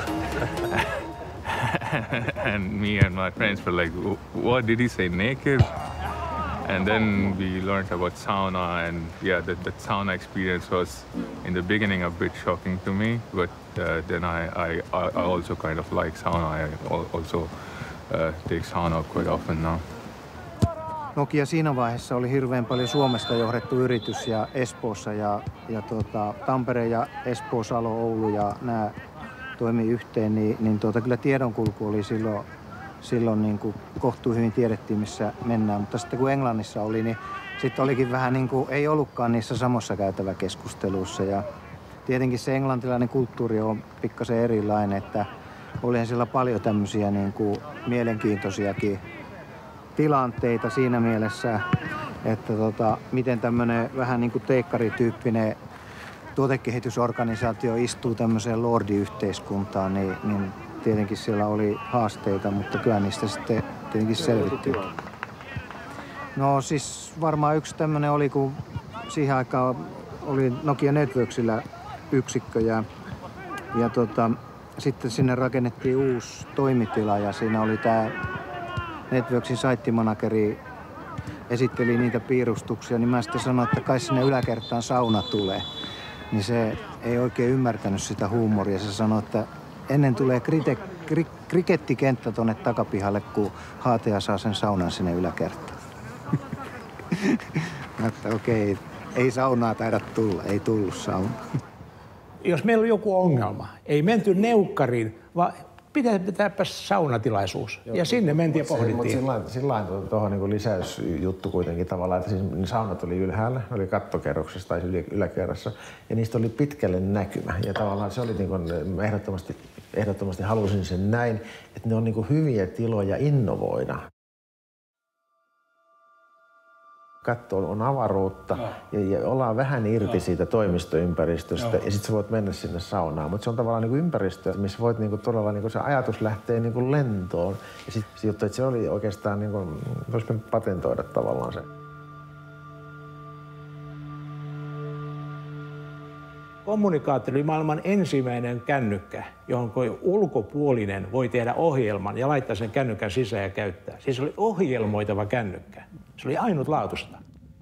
And me and my friends were like, what did he say, naked? And then we learned about sauna, and yeah, that, that sauna experience was in the beginning a bit shocking to me, but uh, then I, I, I also kind of like sauna. I also uh, take sauna quite often now. Nokia siinä vaiheessa oli hirveän paljon Suomesta johdettu yritys ja Espoossa ja, ja tuota, Tampere ja Espoo, Salo, Oulu ja nämä toimi yhteen, niin, niin tuota, kyllä tiedonkulku oli silloin, silloin niin kuin kohtuu hyvin tiedettiin, missä mennään. Mutta sitten kun Englannissa oli, niin sitten olikin vähän niin kuin, ei ollutkaan niissä samoissa käytäväkeskusteluissa. Ja tietenkin se englantilainen kulttuuri on pikkasen erilainen, että olihan siellä paljon tämmöisiä niin kuin mielenkiintoisiakin tilanteita siinä mielessä, että tota, miten tämmöinen vähän niin kuin teekkarityyppinen tuotekehitysorganisaatio istuu tämmöiseen lordiyhteiskuntaan, niin, niin tietenkin siellä oli haasteita, mutta kyllä niistä sitten tietenkin selvittiin. No siis varmaan yksi tämmöinen oli, kun siihen aikaan oli Nokia Networksillä yksikkö ja, ja tota, sitten sinne rakennettiin uusi toimitila ja siinä oli tämä Networksin saittimanageri esitteli niitä piirustuksia, niin mä sitten sanoin, että kai sinne yläkertaan sauna tulee. Niin se ei oikein ymmärtänyt sitä huumoria. Se sanoi, että ennen tulee krite, kri, krikettikenttä tuonne takapihalle, kun haateja saa sen saunan sinne yläkertaan. Että okei, okay, ei saunaa taida tulla, ei tullut sauna. Jos meillä on joku ongelma, ei menty neukkariin, vaan pitääpä saunatilaisuus. Joo, ja sinne mentiin ja pohdittiin. Mutta sillä tuohon niin lisäysjuttu kuitenkin tavallaan, että siis saunat oli ylhäällä, oli kattokerroksessa tai yläkerrassa, ja niistä oli pitkälle näkymä. Ja tavallaan se oli niin kuin, ehdottomasti, ehdottomasti halusin sen näin, että ne on niin kuin hyviä tiloja innovoida. Katto on avaruutta ja, ja ollaan vähän irti ja. siitä toimistoympäristöstä ja, ja sitten sä voit mennä sinne saunaan. Mutta se on tavallaan niinku ympäristö, missä voit niinku todella niinku se ajatus lähtee niinku lentoon. Ja sitten se juttu, että se oli oikeastaan niinku, voisi patentoida tavallaan se. Kommunikaattori oli maailman ensimmäinen kännykkä, johon ulkopuolinen voi tehdä ohjelman ja laittaa sen kännykän sisään ja käyttää. Siis oli ohjelmoitava kännykkä. Se oli ainutlaatuista.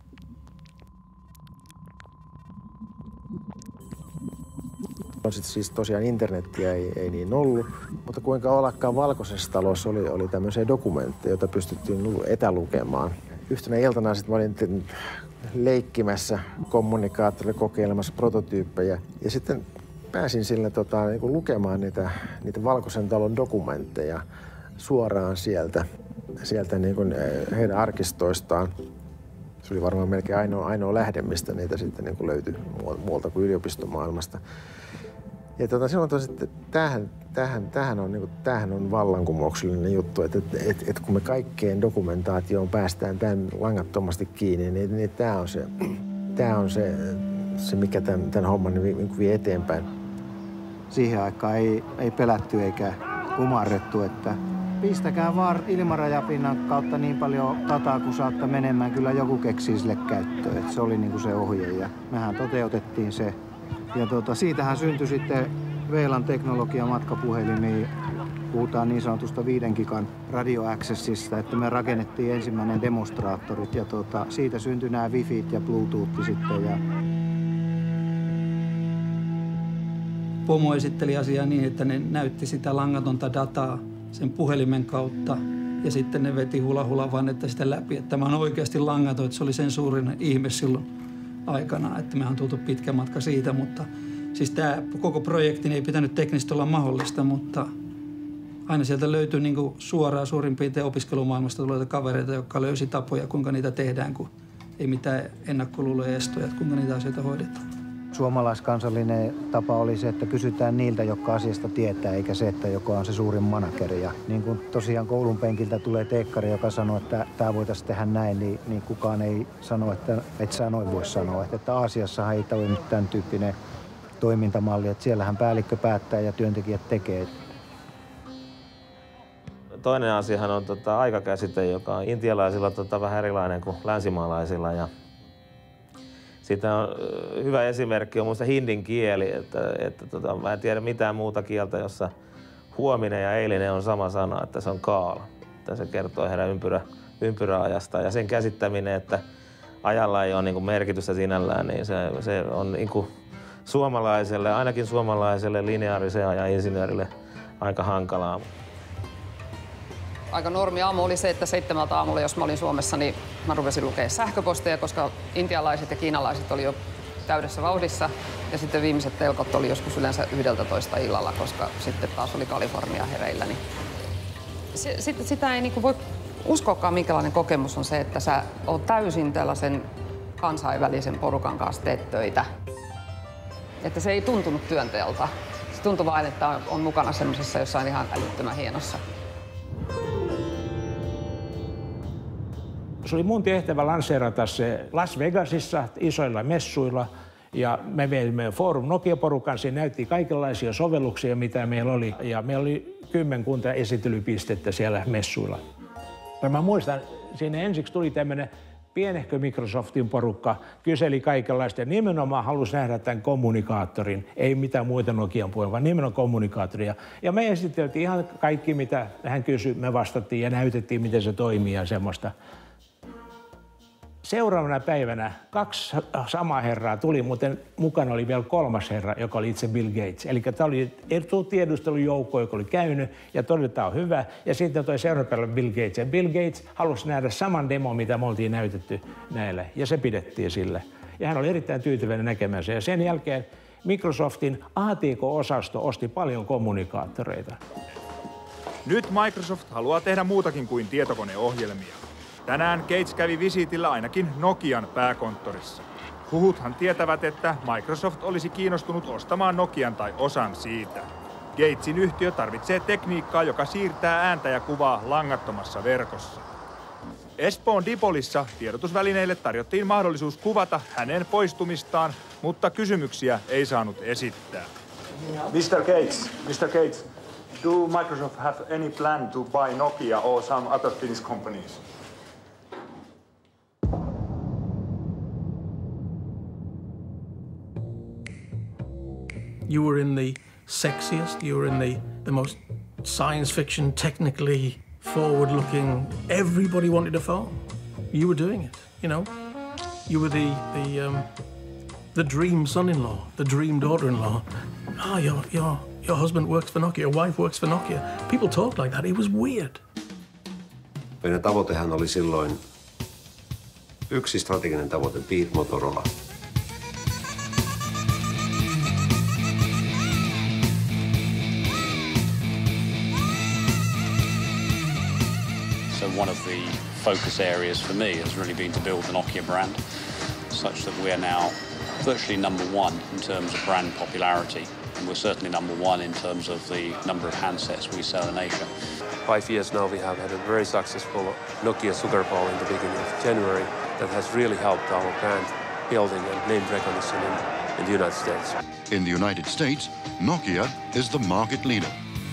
Sitten siis tosiaan internettiä ei, ei niin ollut, mutta kuinka ollakaan Valkoisessa talossa oli, oli tämmöisiä dokumentteja, joita pystyttiin etälukemaan. Yhtenä iltana sitten mä olin leikkimässä kommunikaattorilla kokeilemassa prototyyppejä ja sitten pääsin sille tota, niin kuin lukemaan niitä, niitä Valkoisen talon dokumentteja suoraan sieltä, sieltä niin kuin heidän arkistoistaan. Se oli varmaan melkein ainoa, ainoa lähde, mistä niitä sitten niin kuin löytyi muualta kuin yliopistomaailmasta. Ja tota, silloin tosi, että tämähän, tämähän, tämähän, on, niin kuin, tämähän on vallankumouksellinen juttu, että, että, että, että kun me kaikkeen dokumentaatioon päästään tämän langattomasti kiinni, niin, niin tämä on, se, tämä on se, se, mikä tämän, tämän homman niin vie eteenpäin. Siihen aikaan ei, ei pelätty eikä kumarrettu, että pistäkää vaan ilmarajapinnan kautta niin paljon dataa, kun saatte menemään. Kyllä joku keksii sille käyttöön. Että se oli niin kuin se ohje ja mehän toteutettiin se. Ja tuota, siitähän syntyi sitten V L A N-teknologia matkapuhelimiin. Puhutaan niin sanotusta viiden gigan radio accessista, että me rakennettiin ensimmäinen demonstraattorit ja tuota, siitä syntyi nämä Wifit ja Bluetooth sitten. Ja... Pomo esitteli asiaa niin, että ne näytti sitä langatonta dataa sen puhelimen kautta ja sitten ne veti hula hula vannetta sitä läpi, että tämä on oikeasti langaton, että se oli sen suurin ihme silloin aikana, että me on tultu pitkä matka siitä, mutta siis tämä koko projekti ei pitänyt teknisesti olla mahdollista, mutta aina sieltä löytyi niin kuin suoraan suurin piirtein opiskelumaailmasta tulleita kavereita, jotka löysi tapoja, kuinka niitä tehdään, kun ei mitään ennakkoluuloja estoja, että kuinka niitä asioita hoidetaan. Suomalaiskansallinen tapa oli se, että kysytään niiltä, jotka asiasta tietää, eikä se, että joka on se suurin manageri. Ja niin kuin tosiaan koulun penkiltä tulee teekkari, joka sanoo, että tämä voitaisiin tehdä näin, niin, niin kukaan ei sano, että et sä noin voi sanoa. Että, että Aasiassahan ei toimi tämän tyyppinen toimintamalli, että siellähän päällikkö päättää ja työntekijät tekee. Toinen asiahan on tota, aikakäsite, joka on intialaisilla tota, vähän erilainen kuin länsimaalaisilla. Ja siitä on hyvä esimerkki on muista hindin kieli, että, että tota, mä en tiedä mitään muuta kieltä, jossa huominen ja eilinen on sama sana, että se on kaal. Että se kertoo heidän ympyrä, ympyräajasta ja sen käsittäminen, että ajalla ei ole niin kuin merkitystä sinällään, niin se, se on niin kuin suomalaiselle, ainakin suomalaiselle lineaariseen ajan insinöörille aika hankalaa. Aika normi aamu oli se, että seitsemältä aamulla, jos mä olin Suomessa, niin mä rupesin lukemaan sähköposteja, koska intialaiset ja kiinalaiset oli jo täydessä vauhdissa. Ja sitten viimeiset telkot oli joskus yleensä yhdeltätoista illalla, koska sitten taas oli Kalifornia hereillä. Niin sitten sitä ei niinku voi uskoakaan, minkälainen kokemus on se, että sä oot täysin tällaisen kansainvälisen porukan kanssa teet töitä. Että se ei tuntunut työnteolta. Se tuntui vain, että on mukana semmoisessa jossain ihan älyttömän hienossa. Se oli mun tehtävä lanseerata se Las Vegasissa isoilla messuilla ja me veimme Forum Nokia-porukan, siinä näytti kaikenlaisia sovelluksia, mitä meillä oli. Ja meillä oli kymmenkunta esittelypistettä siellä messuilla. Ja mä muistan, siinä ensiksi tuli tämmöinen pienehkö Microsoftin porukka, kyseli kaikenlaista ja nimenomaan halusi nähdä tämän kommunikaattorin. Ei mitään muita Nokian puolella, vaan nimenomaan kommunikaattoria. Ja me esiteltiin ihan kaikki, mitä hän kysyi, me vastattiin ja näytettiin, miten se toimii ja semmoista. Seuraavana päivänä kaksi samaa herraa tuli, mutta mukana oli vielä kolmas herra, joka oli itse Bill Gates. Eli tämä oli tiedustelujoukko, joka oli käynyt ja todella tämä on hyvä. Ja sitten toi seuraavana Bill Gates. Ja Bill Gates halusi nähdä saman demon, mitä me oltiin näytetty näille. Ja se pidettiin sille. Ja hän oli erittäin tyytyväinen näkemänsä. Ja sen jälkeen Microsoftin A T K-osasto osti paljon kommunikaattoreita. Nyt Microsoft haluaa tehdä muutakin kuin tietokoneohjelmia. Tänään Gates kävi visiitillä ainakin Nokian pääkonttorissa. Huhuthan tietävät, että Microsoft olisi kiinnostunut ostamaan Nokian tai osan siitä. Gatesin yhtiö tarvitsee tekniikkaa, joka siirtää ääntä ja kuvaa langattomassa verkossa. Espoon Dipolissa tiedotusvälineille tarjottiin mahdollisuus kuvata hänen poistumistaan, mutta kysymyksiä ei saanut esittää. mister Gates, mister Gates, do Microsoft have any plan to buy Nokia or some other Finnish companies? You were in the sexiest, you were in the, the most science fiction, technically forward-looking, everybody wanted a phone. You were doing it, you know. You were the the um, the dream son-in-law, the dream daughter-in-law. Oh, your your your husband works for Nokia, your wife works for Nokia. People talked like that. It was weird. Meidän tavoitehan oli silloin yksi strateginen tavoite, Beat Motorola. So one of the focus areas for me has really been to build the Nokia brand such that we're now virtually number one in terms of brand popularity. And we're certainly number one in terms of the number of handsets we sell in Asia. Five years now we have had a very successful Nokia Super Bowl in the beginning of January that has really helped our brand building and name recognition in, in the United States. In the United States, Nokia is the market leader.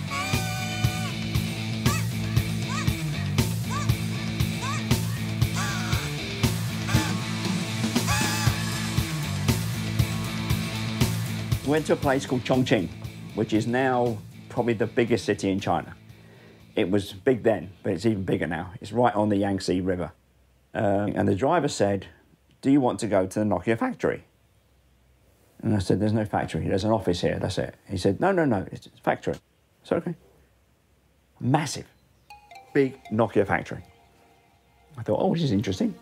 Went to a place called Chongqing, which is now probably the biggest city in China. It was big then, but it's even bigger now. It's right on the Yangtze River. Um, and the driver said, do you want to go to the Nokia factory? And I said, there's no factory. There's an office here, that's it. He said, no, no, no, it's a factory. I said, okay. Massive, big Nokia factory. I thought, oh, this is interesting.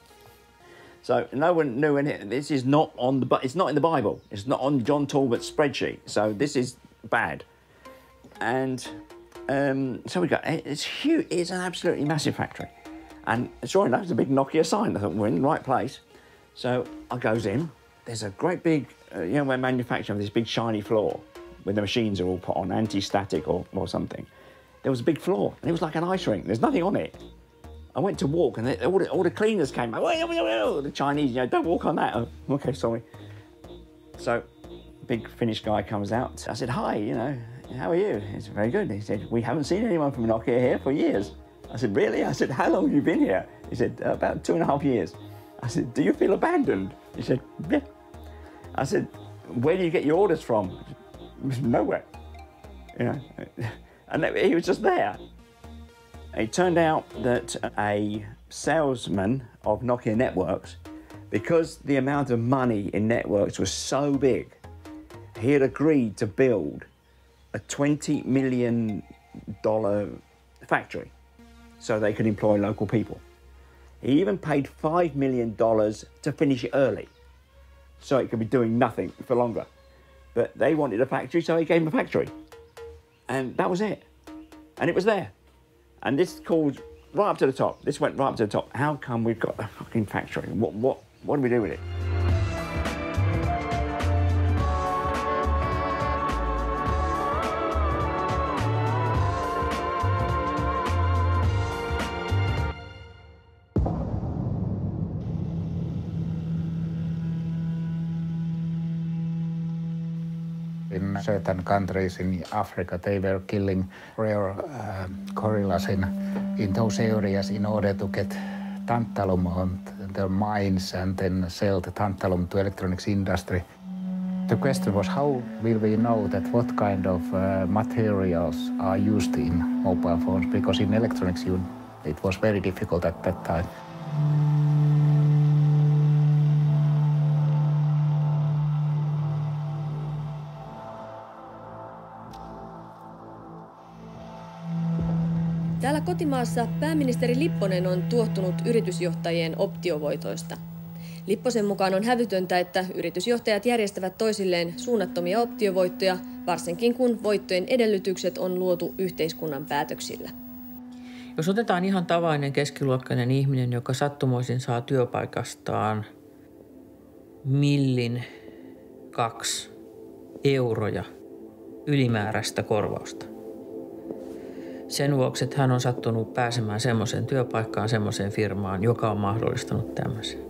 So no one knew any. This is not on the. But it's not in the Bible. It's not on John Talbot's spreadsheet. So this is bad. And um, so we got. It's huge. It's an absolutely massive factory. And sure enough, it's a big Nokia sign. I thought we're in the right place. So I goes in. There's a great big. Uh, you know, we're manufacturing this big shiny floor, where the machines are all put on anti-static or or something. There was a big floor, and it was like an ice rink. There's nothing on it. I went to walk, and they, all, the, all the cleaners came. The Chinese, you know, don't walk on that. Oh, okay, sorry. So, big Finnish guy comes out. I said, hi, you know, how are you? He said, very good. He said, we haven't seen anyone from Nokia here for years. I said, really? I said, how long have you been here? He said, about two and a half years. I said, do you feel abandoned? He said, yeah. I said, where do you get your orders from? He said, nowhere. You know, and he was just there. It turned out that a salesman of Nokia Networks, because the amount of money in networks was so big, he had agreed to build a twenty million dollars factory so they could employ local people. He even paid five million dollars to finish it early so it could be doing nothing for longer. But they wanted a factory, so he gave them a factory. And that was it. And it was there. And this called right up to the top. This went right up to the top. How come we've got a fucking factory? What, what, what do we do with it? In certain countries in Africa, they were killing rare uh, gorillas in, in those areas in order to get tantalum on their mines and then sell the tantalum to electronics industry. The question was, how will we know that what kind of uh, materials are used in mobile phones? Because in electronics, you, it was very difficult at that time. kotimaassa pääministeri Lipponen on tuottunut yritysjohtajien optiovoitoista. Lipposen mukaan on hävytöntä, että yritysjohtajat järjestävät toisilleen suunnattomia optiovoittoja, varsinkin kun voittojen edellytykset on luotu yhteiskunnan päätöksillä. Jos otetaan ihan tavallinen keskiluokkainen ihminen, joka sattumoisin saa työpaikastaan millin kaksi euroja ylimääräistä korvausta. Sen vuoksi, että hän on sattunut pääsemään semmoiseen työpaikkaan, semmoiseen firmaan, joka on mahdollistanut tämmöisen.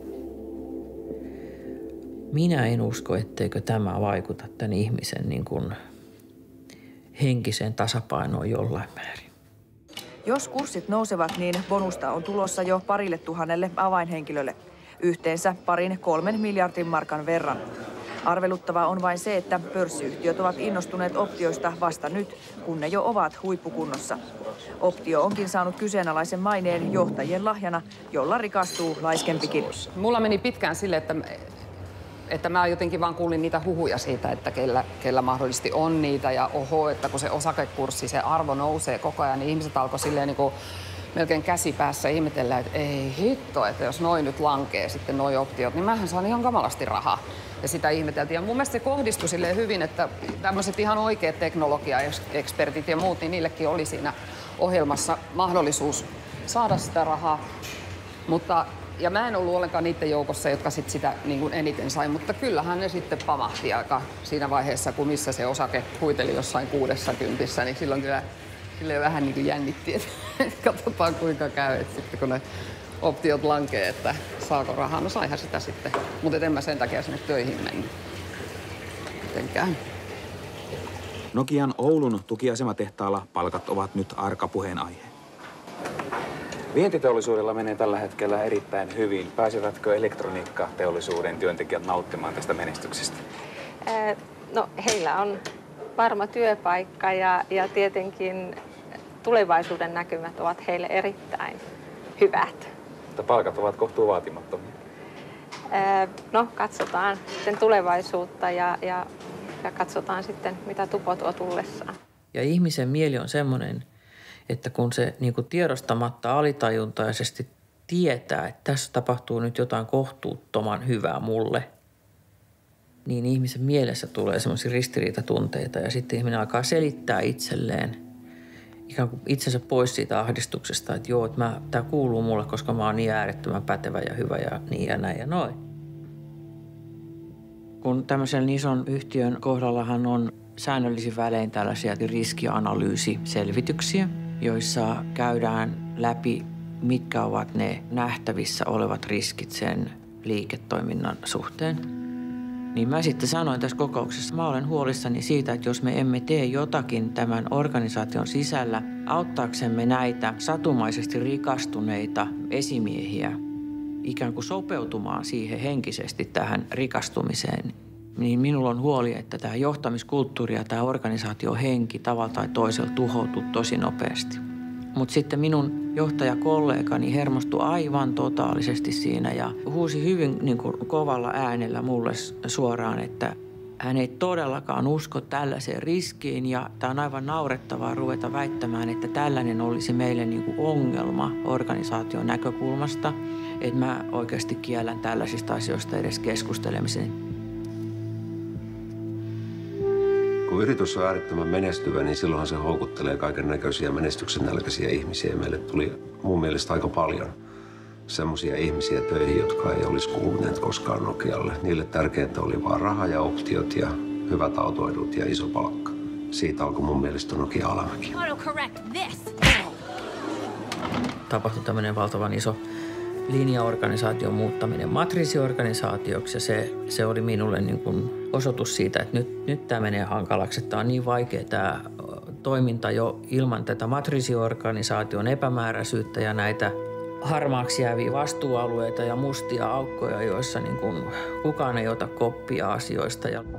Minä en usko, etteikö tämä vaikuta tämän ihmisen niin kuin henkiseen tasapainoon jollain määrin. Jos kurssit nousevat, niin bonusta on tulossa jo parille tuhannelle avainhenkilölle. Yhteensä parin kolmen miljardin markan verran. Arveluttavaa on vain se, että pörssiyhtiöt ovat innostuneet optioista vasta nyt, kun ne jo ovat huippukunnossa. Optio onkin saanut kyseenalaisen maineen johtajien lahjana, jolla rikastuu laiskempikin. Mulla meni pitkään sille, että, että mä jotenkin vaan kuulin niitä huhuja siitä, että kellä, kellä mahdollisesti on niitä. Ja oho, että kun se osakekurssi, se arvo nousee koko ajan, niin ihmiset alkoi silleen niin kuin melkein käsipäässä ihmetellä, että ei hitto, että jos noin nyt lankee sitten noi optiot, niin mähän saan ihan kamalasti rahaa. Ja sitä ihmeteltiin. Ja mun mielestä se kohdistui silleen hyvin, että tämmöiset ihan oikeat teknologiaekspertit ja muut, niin niillekin oli siinä ohjelmassa mahdollisuus saada sitä rahaa. Mutta, ja mä en ollut ollenkaan niiden joukossa, jotka sit sitä niin kuin eniten sai, mutta kyllähän ne sitten pamahti aika siinä vaiheessa, kun missä se osake huiteli jossain kuudessa kympissä, niin silloin kyllä silleen vähän niin kuin jännitti, että katsotaan kuinka käy, että sitten kun ne optiot lankee, että saako rahaa. No saihan sitä sitten, mutta en mä sen takia sinne töihin mennyt. Mitenkään. Nokian Oulun tukiasematehtaalla palkat ovat nyt arka puheenaihe. Vientiteollisuudella menee tällä hetkellä erittäin hyvin. Pääsevätkö elektroniikkateollisuuden työntekijät nauttimaan tästä menestyksestä? No heillä on varma työpaikka ja, ja tietenkin tulevaisuuden näkymät ovat heille erittäin hyvät. Mutta palkat ovat kohtuu vaatimattomia. No katsotaan sitten tulevaisuutta ja, ja, ja katsotaan sitten mitä tupo tuo tullessaan. Ja ihmisen mieli on semmoinen, että kun se niin kuin tiedostamatta alitajuntaisesti tietää, että tässä tapahtuu nyt jotain kohtuuttoman hyvää mulle, niin ihmisen mielessä tulee semmoisia ristiriitatunteita ja sitten ihminen alkaa selittää itselleen ikään kuin itsensä pois siitä ahdistuksesta, että joo, että mä, tämä kuuluu mulle, koska mä oon niin äärettömän pätevä ja hyvä ja niin ja näin ja noin. Kun tämmöisen ison yhtiön kohdallahan on säännöllisin välein tällaisia riskianalyysiselvityksiä, joissa käydään läpi, mitkä ovat ne nähtävissä olevat riskit sen liiketoiminnan suhteen. Niin mä sitten sanoin tässä kokouksessa, mä olen huolissani siitä, että jos me emme tee jotakin tämän organisaation sisällä auttaaksemme näitä satumaisesti rikastuneita esimiehiä ikään kuin sopeutumaan siihen henkisesti tähän rikastumiseen, niin minulla on huoli, että tämä johtamiskulttuuri ja tämä organisaatiohenki tavalla tai toisella tuhoutuu tosi nopeasti. Mutta sitten minun johtajakollegani hermostui aivan totaalisesti siinä ja huusi hyvin niin kuin kovalla äänellä mulle suoraan, että hän ei todellakaan usko tällaiseen riskiin ja tämä on aivan naurettavaa ruveta väittämään, että tällainen olisi meille niin kuin ongelma organisaation näkökulmasta, että mä oikeasti kiellän tällaisista asioista edes keskustelemisen. Kun yritys on äärettömän menestyvä, niin silloin se houkuttelee kaiken näköisiä menestyksen nälkäisiä ihmisiä. Meille tuli mun mielestä aika paljon semmoisia ihmisiä töihin, jotka ei olisi kuuluneet koskaan Nokialle. Niille tärkeintä oli vaan raha ja optiot ja hyvät autoedut ja iso palkka. Siitä alkoi mun mielestä Nokia-alamäki. Tapahtui tämmöinen valtavan iso linjaorganisaation muuttaminen matriisiorganisaatioksi ja se, se oli minulle niin kuin osoitus siitä, että nyt, nyt tämä menee hankalaksi. Tämä on niin vaikea tämä toiminta jo ilman tätä matriisiorganisaation epämääräisyyttä ja näitä harmaaksi jääviä vastuualueita ja mustia aukkoja, joissa niin kuin kukaan ei ota koppia asioista. Ja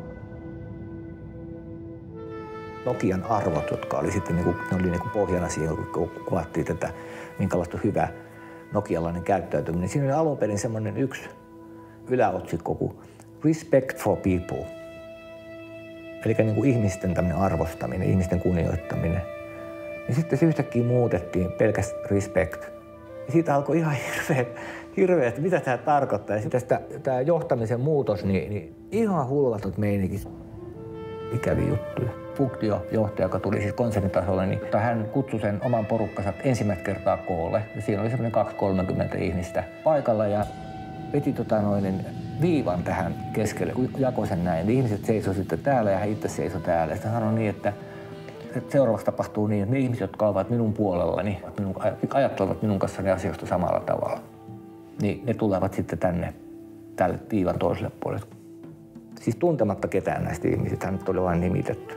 Nokian arvot, jotka oli sitten niin kuin, ne oli niin kuin pohjana siihen, kun kuvattiin tätä, minkälaista hyvä nokialainen käyttäytyminen. Siinä oli alun perin semmoinen yksi yläotsikko kuin Respect for people. Eli niin kuin ihmisten tämmöinen arvostaminen, ihmisten kunnioittaminen. niin sitten se yhtäkkiä muutettiin pelkästään respect. Ja siitä alkoi ihan hirveä, hirveä, että mitä tämä tarkoittaa. Ja sitten tämä johtamisen muutos, niin, niin ihan hulvatut meinikit. Ikäviä juttuja. Funktiojohtaja, joka tuli siis konsernitasolle, niin hän kutsui sen oman porukkansa ensimmäistä kertaa koolle. Ja siinä oli semmoinen kaksi kolmekymmentä ihmistä paikalla ja veti tota noin viivan tähän keskelle, kun jakoi sen näin. Niin ihmiset seisoi sitten täällä ja hän itse seisoi täällä. Ja sitten hän sanoi niin, että seuraavaksi tapahtuu niin, että ne ihmiset, jotka ovat minun puolellani, minun, ajattelevat minun kanssani asioista samalla tavalla, niin ne tulevat sitten tänne, tälle viivan toiselle puolelle. Siis tuntematta ketään näistä ihmisistä, hän nyt oli vain nimitetty.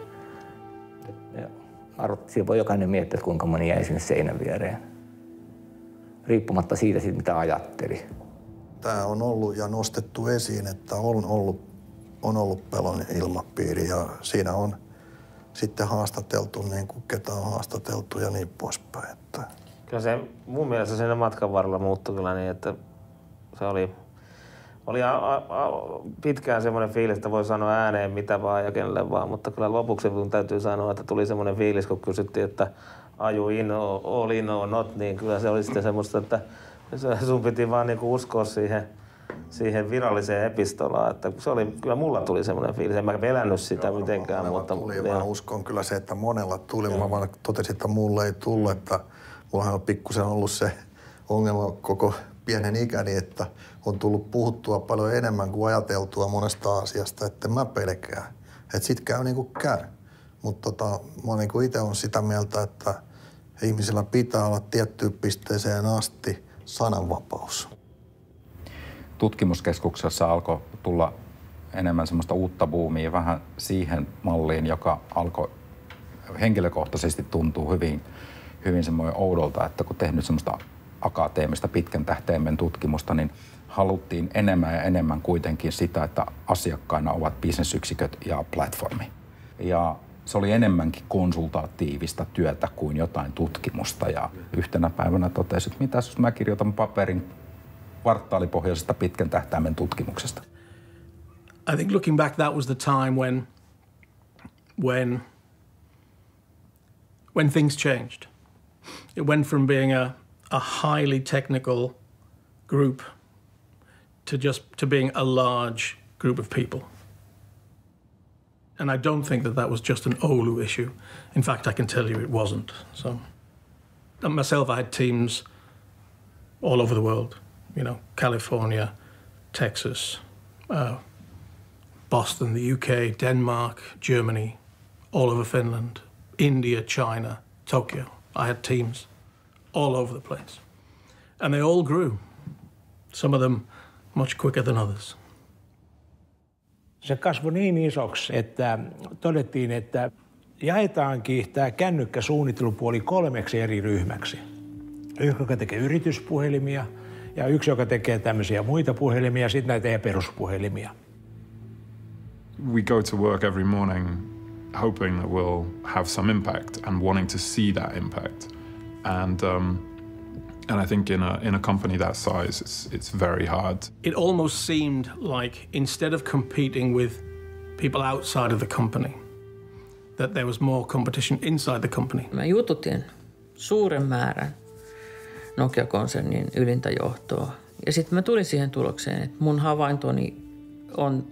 Siinä voi jokainen miettiä, että kuinka moni jäi sinne seinän viereen, riippumatta siitä, siitä mitä ajatteli. Tämä on ollut ja nostettu esiin, että on ollut, on ollut pelon ilmapiiri ja siinä on sitten haastateltu niin kuin ketä on haastateltu ja niin poispäin. Että... Kyllä se mun mielestä siinä matkan varrella muuttui kyllä niin, että se oli, oli a, a, a, pitkään semmoinen fiilis, että voi sanoa ääneen mitä vaan ja kenelle vaan, mutta kyllä lopuksi kun täytyy sanoa, että tuli semmoinen fiilis, kun kysyttiin, että are you in or all in or not, niin kyllä se oli sitten semmoista, että sun piti vaan niinku uskoa siihen, siihen viralliseen epistolaan, että se oli, kyllä mulla tuli semmoinen fiilis, en mä pelännyt sitä joo, mitenkään. Mutta tuli, mä uskon kyllä se, että monella tuli, joo. Mä vaan totesin, että mulle ei tullut, että mullahan on pikkusen ollut se ongelma koko pienen ikäni, että on tullut puhuttua paljon enemmän kuin ajateltua monesta asiasta, että mä pelkää, että sit käy niin kuin käy. Mutta tota, mä niin kuin itse on sitä mieltä, että ihmisillä pitää olla tiettyyn pisteeseen asti sananvapaus. Tutkimuskeskuksessa alkoi tulla enemmän semmoista uutta buumia vähän siihen malliin, joka alkoi henkilökohtaisesti tuntuu hyvin, hyvin semmoinen oudolta, että kun tehnyt semmoista akateemista pitkän tähtäimen tutkimusta, niin haluttiin enemmän ja enemmän kuitenkin sitä, että asiakkaina ovat bisnesyksiköt ja platformi. Ja se oli enemmänkin konsultatiivista työtä kuin jotain tutkimusta ja yhtenä päivänä totesin, että mitäs jos mä kirjoitan paperin kvartaalipohjaisesta pitkän tähtäimen tutkimuksesta. I think looking back, that was the time when, when, when things changed. It went from being a, a highly technical group to just to being a large group of people. And I don't think that that was just an Oulu issue. In fact, I can tell you it wasn't. So, and myself, I had teams all over the world. You know, California, Texas, uh, Boston, the U K, Denmark, Germany, all over Finland, India, China, Tokyo. I had teams all over the place. And they all grew. Some of them much quicker than others. Se kasvoi niin isoksi, että todettiin, että jaetaankin tämä kännykkäsuunnittelupuoli kolmeksi eri ryhmäksi. Yksi, joka tekee yrityspuhelimia, ja yksi, joka tekee tämmöisiä muita puhelimia, ja sitten näitä peruspuhelimia. We go to work every morning hoping that we'll have some impact and wanting to see that impact. And um, and I think in a in a company that size, it's it's very hard. It almost seemed like instead of competing with people outside of the company, that there was more competition inside the company. Mä jututin suuren määrän Nokia-konsernin ylintä johtoa. Ja sitten mä tulin siihen tulokseen, että mun havaintoni on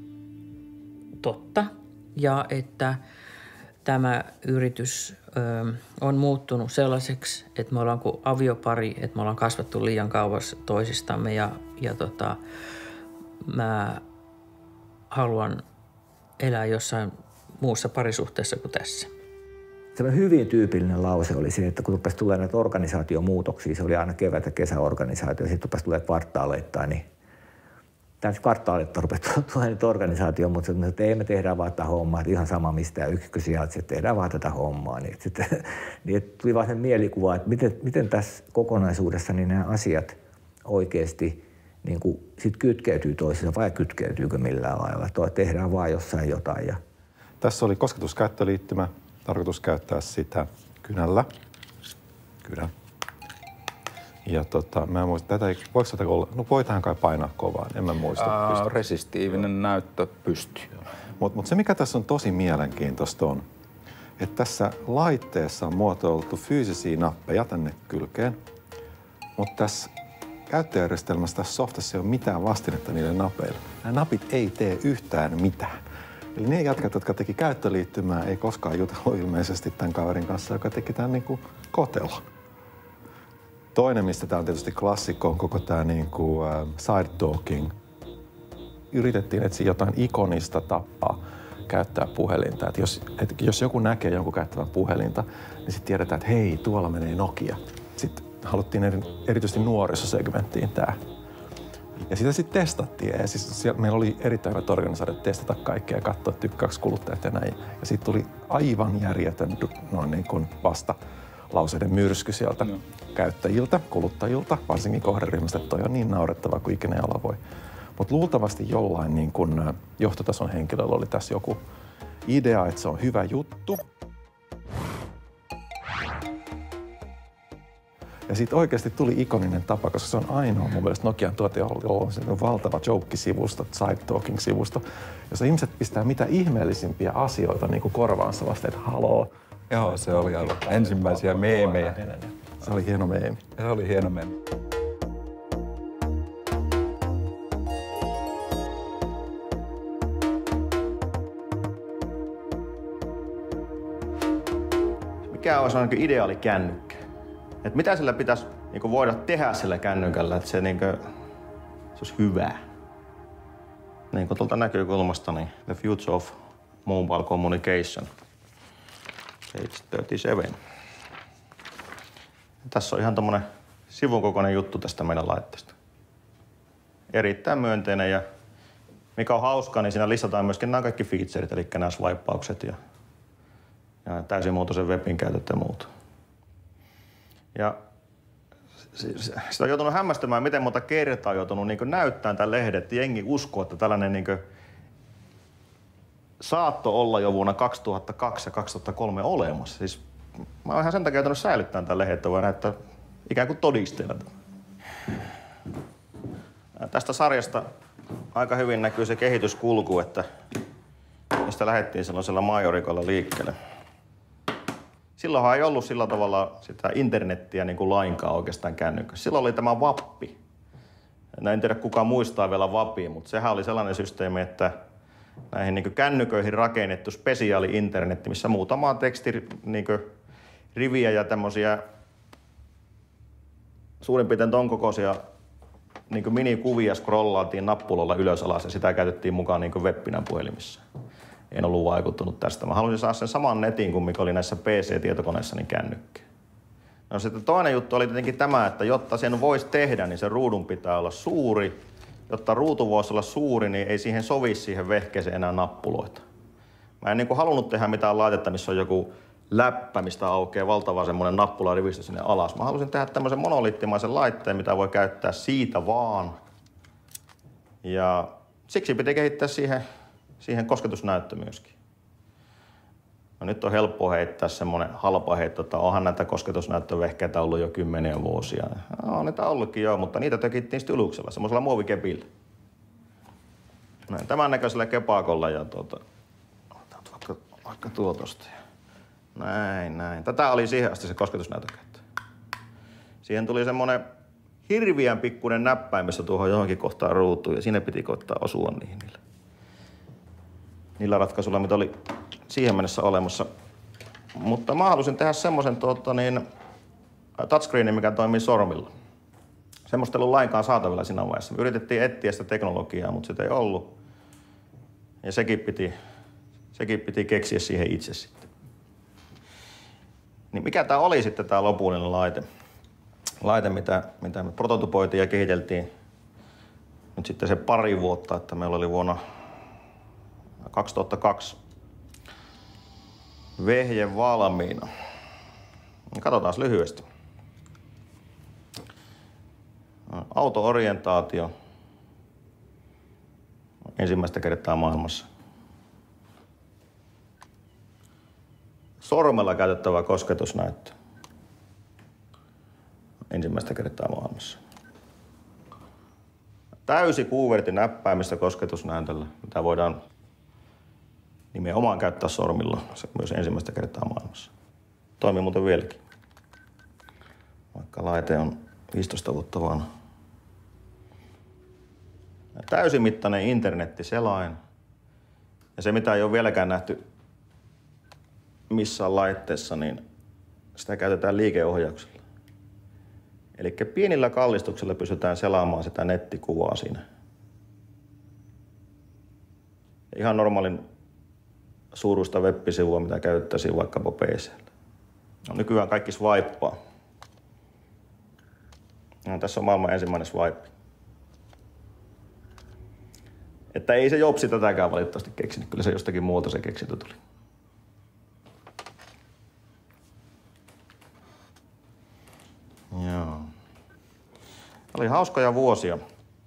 totta ja että tämä yritys ö, on muuttunut sellaiseksi, että me ollaan kuin aviopari, että me ollaan kasvattu liian kauas toisistamme ja, ja tota, mä haluan elää jossain muussa parisuhteessa kuin tässä. Sellainen hyvin tyypillinen lause oli se, että kun rupesi tulemaan näitä organisaatiomuutoksia, se oli aina kevät- ja kesäorganisaatio, ja sitten rupesi tulemaan kvartaaleittain, niin tämä kvartaaleittain rupesi tulemaan niitä organisaatioon, mutta että ei me tehdään vaan tätä hommaa, että ihan sama mistä yksikkö sijaitsee, että tehdään vaan tätä hommaa. Niin, sitten, niin tuli vaan sen mielikuva, että miten, miten tässä kokonaisuudessa niin nämä asiat oikeasti niin kuin sit kytkeytyy toisiinsa vai kytkeytyykö millään lailla, että tehdään vaan jossain jotain. Ja... Tässä oli kosketuskäyttöliittymä. Tarkoitus käyttää sitä kynällä. Kynä. Ja tota, mä en muista, tätä ei, voiko tätä olla, no voi tähän kai painaa kovaa, en mä muista. Uh, resistiivinen näyttö pystyy. Mutta mut se mikä tässä on tosi mielenkiintoista on, että tässä laitteessa on muotoiltu fyysisiä nappeja tänne kylkeen, mutta tässä käyttöjärjestelmässä tässä softassa ei ole mitään vastinetta niille napeille. Nämä napit ei tee yhtään mitään. Eli ne jätkät, jotka teki käyttöliittymää, ei koskaan jutellut ilmeisesti tämän kaverin kanssa, joka teki tämän niin kuin kotelon. Toinen, mistä tämä on tietysti klassikko, on koko tämä niin kuin, uh, side talking. Yritettiin etsiä jotain ikonista tapaa käyttää puhelinta. Et jos, et jos joku näkee jonkun käyttävän puhelinta, niin sitten tiedetään, että hei, tuolla menee Nokia. Sitten haluttiin eri, erityisesti nuorisosegmenttiin tämä. Ja sitä sitten testattiin. Ja siis siellä, meillä oli erittäin hyvät organisaatiot testata kaikkea ja katsoa, tykkääkö kuluttajat ja näin. Ja siitä tuli aivan järjetön noin niin kuin vastalauseiden myrsky sieltä no. käyttäjiltä, kuluttajilta, varsinkin kohderyhmistä, että toi on niin naurettavaa kuin ikinä ala voi. Mutta luultavasti jollain niin kun johtotason henkilöllä oli tässä joku idea, että se on hyvä juttu. Ja sitten oikeasti tuli ikoninen tapa, koska se on ainoa mun mielestä Nokian tuote, jolla on se valtava joke-sivusto, side talking-sivusto, jossa ihmiset pistää mitä ihmeellisimpiä asioita niin kuin korvaansa vasta, että haloo. Joo, se oli aivan ensimmäisiä meemejä. Se oli hieno meemi. Se oli hieno meemi. Mikä olisi ainakin ideaali kännykkä? Et mitä sillä pitäisi niinku voida tehdä sillä kännykällä, että se, niinku, se olisi hyvä? Niin kuin tuolta näkökulmasta, niin The Future of Mobile Communication, page kolmekymmentäseitsemän. Tässä on ihan tommonen sivun kokoinen juttu tästä meidän laitteesta. Erittäin myönteinen ja mikä on hauskaa, niin siinä listataan myöskin nämä kaikki featuret, eli nämä swipeaukset ja, ja täysimuotoisen webin käytöt ja muut. Ja sitä on joutunut hämmästämään, miten monta kertaa on joutunut niin näyttämään tämän lehden, että jengi uskoo, että tällainen niin saatto olla jo vuonna kaksituhattakaksi ja kaksituhattakolme olemassa. Siis mä oon ihan sen takia joutunut säilyttämään tämän lehden, että voi näyttää ikään kuin todisteena. Tästä sarjasta aika hyvin näkyy se kehityskulku, että mistä lähdettiin sellaisella majorikolla liikkeelle. Silloinhan ei ollut sillä tavalla sitä internettiä niin kuin lainkaan oikeastaan kännykössä. Silloin oli tämä Vappi. En tiedä kuka muistaa vielä Vapia, mutta sehän oli sellainen systeemi, että näihin niin kuin kännyköihin rakennettu spesiaali internetti, missä muutamaa teksti niin kuin riviä ja tämmöisiä suurin piirtein ton kokoisia niin kuin minikuvia scrollaatiin nappulolla ylös alas ja sitä käytettiin mukaan niin kuin webbinä puhelimissa. En ollut vaikuttunut tästä. Mä halusin saada sen saman netin kuin mikä oli näissä P C-tietokoneissa, niin kännykkä. No sitten toinen juttu oli tietenkin tämä, että jotta sen voisi tehdä, niin se ruudun pitää olla suuri. Jotta ruutu voisi olla suuri, niin ei siihen sovi siihen vehkeeseen enää nappuloita. Mä en niin kuin halunnut tehdä mitään laitetta, missä on joku läppä, mistä aukeaa valtava semmoinen nappularivistö sinne alas. Mä halusin tehdä tämmöisen monoliittimaisen laitteen, mitä voi käyttää siitä vaan. Ja siksi piti kehittää siihen siihen kosketusnäyttö myöskin. No nyt on helppo heittää semmoinen halpa heitto, että onhan näitä kosketusnäyttövehkeitä ollut jo kymmeniä vuosia. No, on niitä ollutkin joo, mutta niitä tökittiin sitten yluksella, semmoisella muovikepillä. Näin tämän näköisellä kepakolla ja tuota, vaikka, vaikka tuo tosta. Näin, näin. Tätä oli siihen asti se kosketusnäytökäyttö. Siihen tuli semmoinen hirviän pikkuinen näppäimessä tuohon johonkin kohtaan ruutuun ja siinä piti koittaa osua niihin niillä. niillä ratkaisuilla, mitä oli siihen mennessä olemassa. Mutta mä halusin tehdä semmoisen tuota, niin, touchscreenin, mikä toimii sormilla. Semmoista ei ollut lainkaan saatavilla siinä vaiheessa. Me yritettiin etsiä sitä teknologiaa, mutta sitä ei ollut. Ja sekin piti, sekin piti keksiä siihen itse sitten. Niin mikä tää oli sitten tää lopullinen laite? Laite, mitä, mitä me prototypoitiin ja kehiteltiin nyt sitten se pari vuotta, että meillä oli vuonna kaksituhattakaksi vehje valmiina. Katsotaan lyhyesti. Auto-orientaatio ensimmäistä kertaa maailmassa. Sormella käytettävä kosketusnäyttö ensimmäistä kertaa maailmassa. Täysi kuuvertin näppäimistä kosketusnäytöllä, mitä voidaan nimenomaan käyttää sormilla. Se myös ensimmäistä kertaa maailmassa. Toimii muuten vieläkin. Vaikka laite on viisitoista vuotta vanha. Täysimittainen internettiselain. Ja se, mitä ei ole vieläkään nähty missään laitteessa, niin sitä käytetään liikeohjauksella. Eli pienillä kallistuksilla pystytään selaamaan sitä nettikuvaa siinä. Ihan normaalin suuruista web-sivua, mitä käytettäisiin vaikkapa P C:llä. No, nykyään kaikki swipea. No, tässä on maailman ensimmäinen swipe. Että ei se Jobsi tätäkään valitettavasti keksinyt. Kyllä se jostakin muuta se keksintö tuli. Joo. Oli hauskoja vuosia.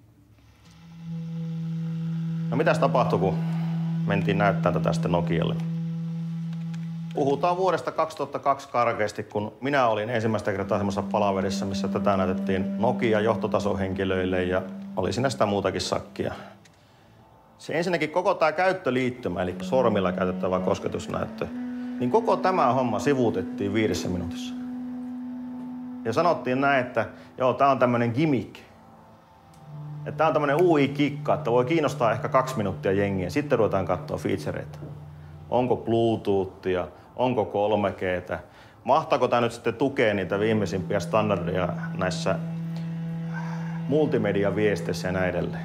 No mitäs tapahtui, kun mentiin näyttämään tätä sitten Nokialle? Puhutaan vuodesta kaksituhattakaksi karkeasti, kun minä olin ensimmäistä kertaa semmoisessa palaverissa, missä tätä näytettiin Nokia johtotasohenkilöille ja oli siinä sitä muutakin sakkia. Se ensinnäkin koko tämä käyttöliittymä, eli sormilla käytettävä kosketusnäyttö, niin koko tämä homma sivuutettiin viidessä minuutissa. Ja sanottiin näin, että joo, tää on tämmönen gimmick. Että tää on tämmönen U I-kikka, että voi kiinnostaa ehkä kaksi minuuttia jengiä. Sitten ruvetaan katsoa featureita. Onko Bluetoothia, onko kolme G:tä. Mahtaako tää nyt sitten tukea niitä viimeisimpiä standardeja näissä multimediaviesteissä ja näin edelleen.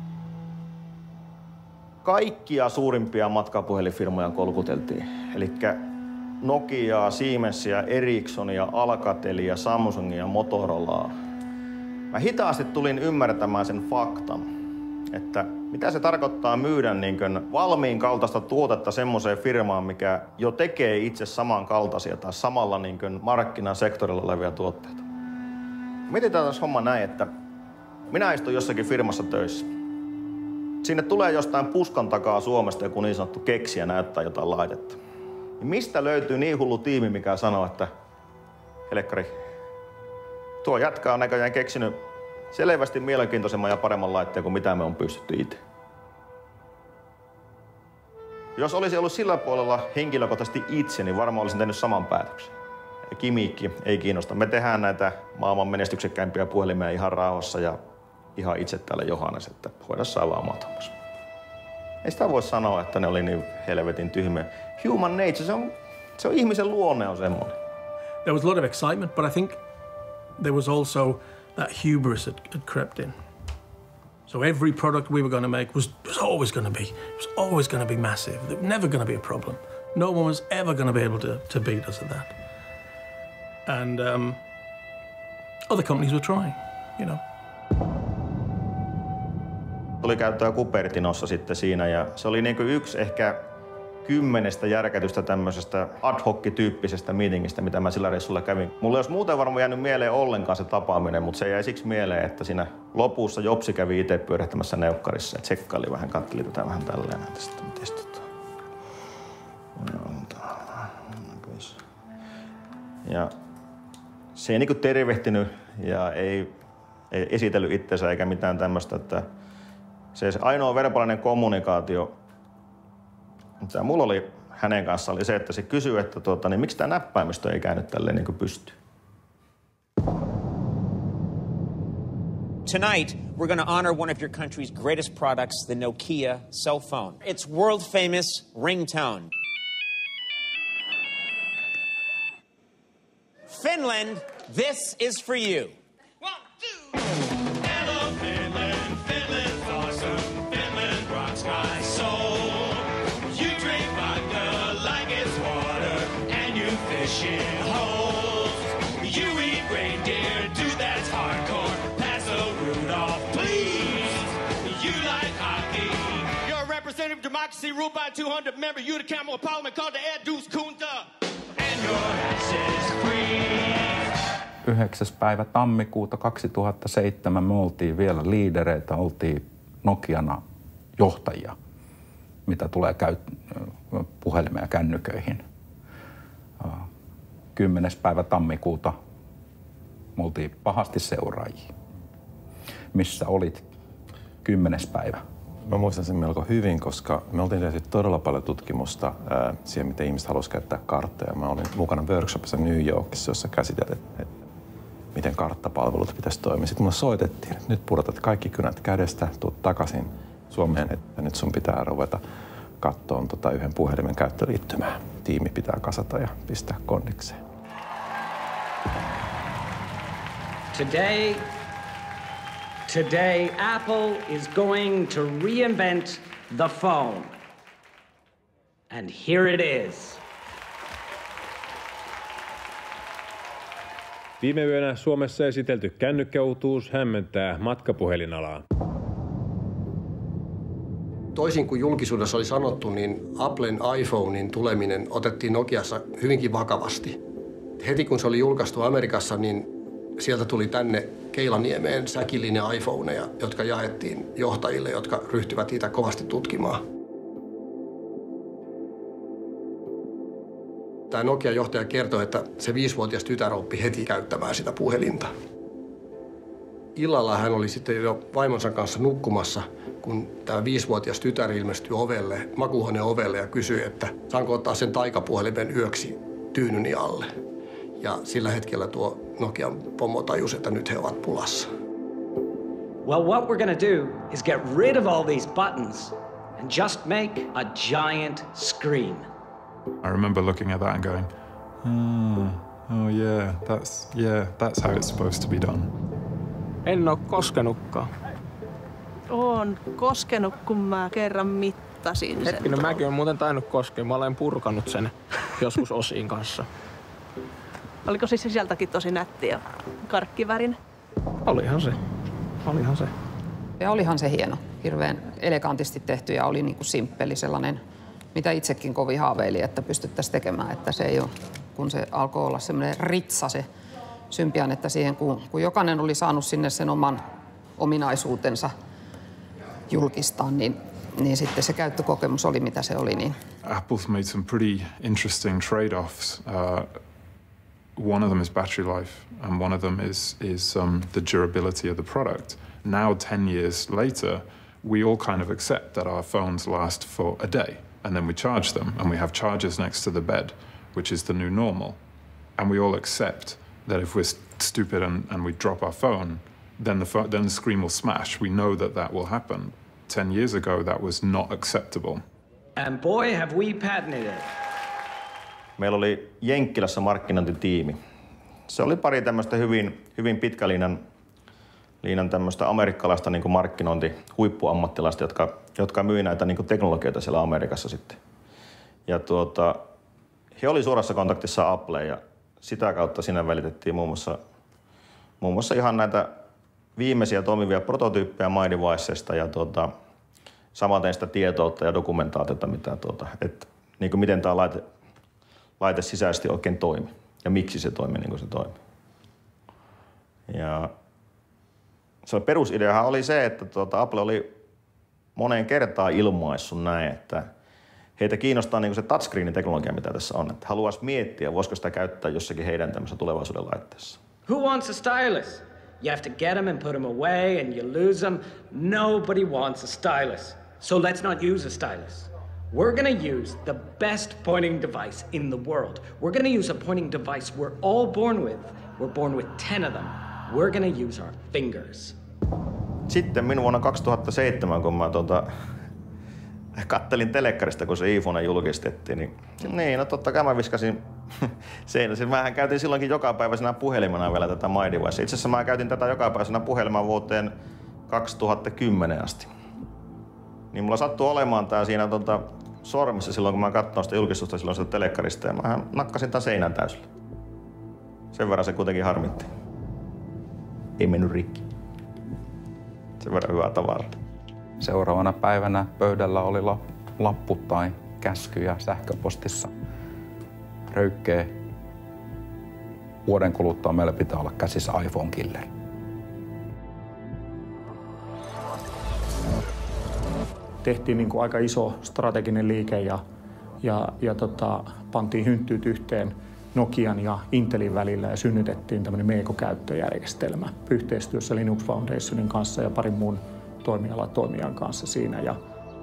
Kaikkia suurimpia matkapuhelinfirmoja kolkuteltiin. Elikkä Nokiaa, Siemensia, Ericssonia, Alcatelia, Samsungia, Motorolaa. Mä hitaasti tulin ymmärtämään sen faktan, että mitä se tarkoittaa myydä niin kuin valmiin kaltaista tuotetta semmoiseen firmaan, mikä jo tekee itse samankaltaisia tai samalla niin kuin markkinasektorilla olevia tuotteita. Mietitään tässä homma näin, että minä istun jossakin firmassa töissä. Sinne tulee jostain puskan takaa Suomesta joku niin sanottu keksijä näyttää jotain laitetta. Ja mistä löytyy niin hullu tiimi, mikä sanoo, että helkkari, tuo jätkä on näköjään keksinyt selvästi mielenkiintoisemman ja paremman laitteen kuin mitä me on pystytty itse. Jos olisi ollut sillä puolella henkilökohtaisesti itse, niin varmaan olisin tehnyt saman päätöksen. Kimiikki ei kiinnosta. Me tehdään näitä maailman menestyksekkäimpiä puhelimia ihan rauhassa ja ihan itse täällä Johannes, että hoida sä vaan omat hommassa. Ei sitä voi sanoa, että ne oli niin helvetin tyhmiä. Human nature, se on, se on ihmisen luonne on semmoinen. There was a lot of excitement, but I think there was also that hubris that had crept in. So every product we were going to make was, was always going to be, it was always going to be massive. There was never going to be a problem. No one was ever going to be able to, to beat us at that. And um, other companies were trying, you know. Tuli käyttöä Cupertinossa sitten siinä ja se oli niin kuin yksi ehkä kymmenestä järkätystä tämmöisestä ad hoc-tyyppisestä meetingistä, mitä mä sillä reissulla kävin. Mulla ei olisi muuten varmaan jäänyt mieleen ollenkaan se tapaaminen, mutta se jäi siksi mieleen, että siinä lopussa Jobsi kävi itse pyörähtämässä neukkarissa ja tsekkaili vähän, katteli tätä vähän tälleen näitä sitten, mites tota. Ja se ei niinku tervehtinyt ja ei, ei esitellyt itsensä eikä mitään tämmöistä, että se, se ainoa verbaalinen kommunikaatio, mitä mulla oli hänen kanssaan, oli se, että se kysyi, että tuota, niin miksi tämä näppäimistö ei käynyt tälleen niin kuin pystyyn. Tonight, we're going to honor one of your country's greatest products, the Nokia cell phone. It's world famous ringtone. Finland, this is for you. Democracy ruled by two hundred member unicameral parliament called the Edus Kunta. And your ashes free. yhdeksäs päivä tammikuuta kaksituhattaseitsemän me oltiin vielä liidereitä, oltiin Nokiana johtajia, mitä tulee käy, puhelimeen ja kännyköihin. kymmenes päivä tammikuuta me oltiin pahasti seuraajia. Missä olit kymmenes päivä Mä muistan sen melko hyvin, koska me oltiin tehty todella paljon tutkimusta ää, siihen, miten ihmiset haluaisivat käyttää kartteja. Mä olin mukana workshopissa New Yorkissa, jossa käsiteltiin, että miten karttapalvelut pitäisi toimia. Sitten mulle soitettiin, että nyt pudotat kaikki kynät kädestä, tuut takaisin Suomeen, että nyt sun pitää ruveta kattoon tota yhden puhelimen käyttöliittymää. Tiimi pitää kasata ja pistää kondikseen. Today, today Apple is going to reinvent the phone. And here it is. Viime yönä Suomessa esitelty kännykkäuutuus hämmentää matkapuhelinalaa. Toisin kuin julkisuudessa oli sanottu, niin Applen iPhonein tuleminen otettiin Nokiassa hyvinkin vakavasti. Heti kun se oli julkaistu Amerikassa, niin sieltä tuli tänne Keilaniemeen säkillinen iPhoneja, jotka jaettiin johtajille, jotka ryhtyivät niitä kovasti tutkimaan. Tämä Nokia-johtaja kertoi, että se viisivuotias tytär oppi heti käyttämään sitä puhelinta. Illalla hän oli sitten jo vaimonsa kanssa nukkumassa, kun tämä viisivuotias tytär ilmestyi ovelle, makuuhuoneen ovelle ja kysyi, että saanko ottaa sen taikapuhelimen yöksi tyynyni alle. Ja sillä hetkellä tuo Nokian pomo tajusi, että nyt he ovat pulassa. Well, what we're gonna do is get rid of all these buttons and just make a giant screen. I remember looking at that and going, oh, oh yeah, that's yeah, that's how it's supposed to be done. En oo koskenutkaan. Oon koskenut, kun mä kerran mittasin sen. Hetkinen, mäkin on muuten tainnut koskea. Mä olen purkanut sen joskus osiin kanssa. Oliko siis sieltäkin tosi nätti ja karkkivärin? Olihan se. Olihan se. Ja olihan se hieno. Hirveän elegantisti tehty ja oli niin kuin simppeli sellainen, mitä itsekin kovin haaveili, että pystyttäisiin tekemään. Että se ei ole, kun se alkoi olla semmoinen ritsa se Symbian, että siihen kun, kun jokainen oli saanut sinne sen oman ominaisuutensa julkistaa, niin, niin sitten se käyttökokemus oli mitä se oli. Niin. Apple's made some pretty interesting trade-offs. Uh, one of them is battery life, and one of them is is um, the durability of the product. Now, ten years later, we all kind of accept that our phones last for a day, and then we charge them, and we have chargers next to the bed, which is the new normal. And we all accept that if we're stupid and, and we drop our phone, then the, then the screen will smash. We know that that will happen. Ten years ago, that was not acceptable. And boy, have we patented it. Meillä oli Jenkkilässä markkinointitiimi. Se oli pari tämmöistä hyvin, hyvin pitkälinjan liinan tämmöistä amerikkalaista niin kuin markkinointi-huippuammattilaista, jotka, jotka myi näitä niin kuin teknologioita siellä Amerikassa sitten. Ja tuota, he oli suorassa kontaktissa Appleen ja sitä kautta siinä välitettiin muun muassa, muun muassa ihan näitä viimeisiä toimivia prototyyppejä MyDevicesta ja tuota, samaten sitä tietoutta ja dokumentaatiota, mitä tuota, että niin kuin miten tämä laite, laite sisäisesti oikein toimi ja miksi se toimi niin kuin se toimi. Ja se perusideahan oli se, että tuota, Apple oli moneen kertaan ilmaissut näin, että heitä kiinnostaa niin kuin se touchscreen-teknologia, mitä tässä on. Että haluaisi miettiä, voisiko sitä käyttää jossakin heidän tämmöisessä tulevaisuuden laitteessa. Who wants a stylus? You have to get them and put them away and you lose them. Nobody wants a stylus. So let's not use a stylus. We're gonna use the best pointing device in the world. We're gonna use a pointing device we're all born with. We're born with ten of them. We're gonna use our fingers. Sitten minun vuonna kaksituhattaseitsemän, kun mä tuota, kattelin telekkarista, kun se iPhone julkistettiin, niin, niin no totta kai mä viskasin seinäsin. Mähän käytin silloinkin jokapäiväisenä puhelimena vielä tätä MyDevicea. Itse asiassa mä käytin tätä jokapäiväisenä puhelimena vuoteen kaksituhattakymmenen asti. Niin mulla sattui olemaan tää siinä tuota, sormissa silloin, kun mä katsoin sitä julkistusta silloin sitä telekkarista, ja mähän nakkasin tän seinän täysillä. Sen verran se kuitenkin harmitti. Ei mennyt rikki. Sen verran hyvää tavaraa. Seuraavana päivänä pöydällä oli lappu tai käskyjä sähköpostissa. Röykkee. Vuoden kuluttua meillä pitää olla käsissä iPhone Killer. Tehtiin niin kuin aika iso strateginen liike ja, ja, ja tota, pantiin hynttyyt yhteen Nokian ja Intelin välillä ja synnytettiin tämmöinen Meeco-käyttöjärjestelmä yhteistyössä Linux Foundationin kanssa ja parin muun toimialatoimijan kanssa siinä. Ja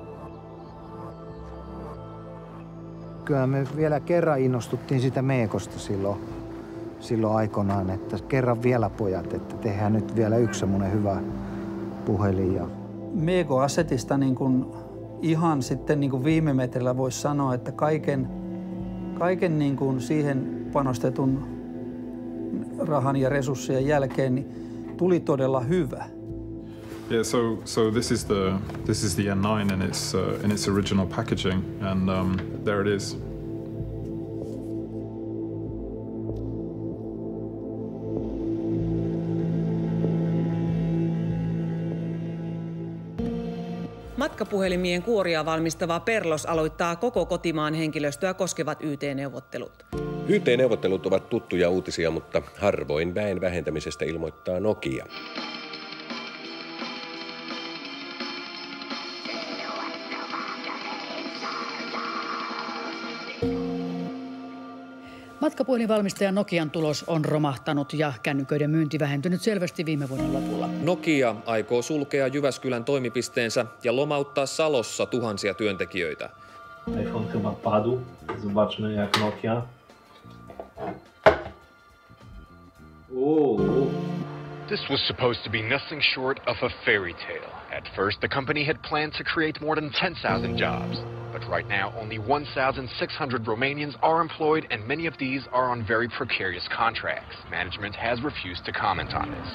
kyllä me vielä kerran innostuttiin sitä Meekosta silloin, silloin aikoinaan, että kerran vielä pojat, että tehdään nyt vielä yksi semmoinen hyvä puhelin. Ja Meego-asetista niin kuin ihan sitten niin kuin viime metrillä voisi sanoa, että kaiken, kaiken niin kuin siihen panostetun rahan ja resurssien jälkeen niin tuli todella hyvä. Yeah, so so this is the this is the N nine in its uh, in its original packaging, and um, there it is. Matkapuhelimien kuoria valmistava Perlos aloittaa koko kotimaan henkilöstöä koskevat Y T-neuvottelut. Y T-neuvottelut ovat tuttuja uutisia, mutta harvoin väen vähentämisestä ilmoittaa Nokia. Matkapuhelinvalmistaja Nokian tulos on romahtanut ja kännyköiden myynti vähentynyt selvästi viime vuoden lopulla. Nokia aikoo sulkea Jyväskylän toimipisteensä ja lomauttaa Salossa tuhansia työntekijöitä. iPhone chyba padł. Zobaczmy jak Nokia. Ooh. This was supposed to be nothing short of a fairy tale. At first, the company had planned to create more than ten thousand jobs. But right now, only one thousand six hundred Romanians are employed, and many of these are on very precarious contracts. Management has refused to comment on this.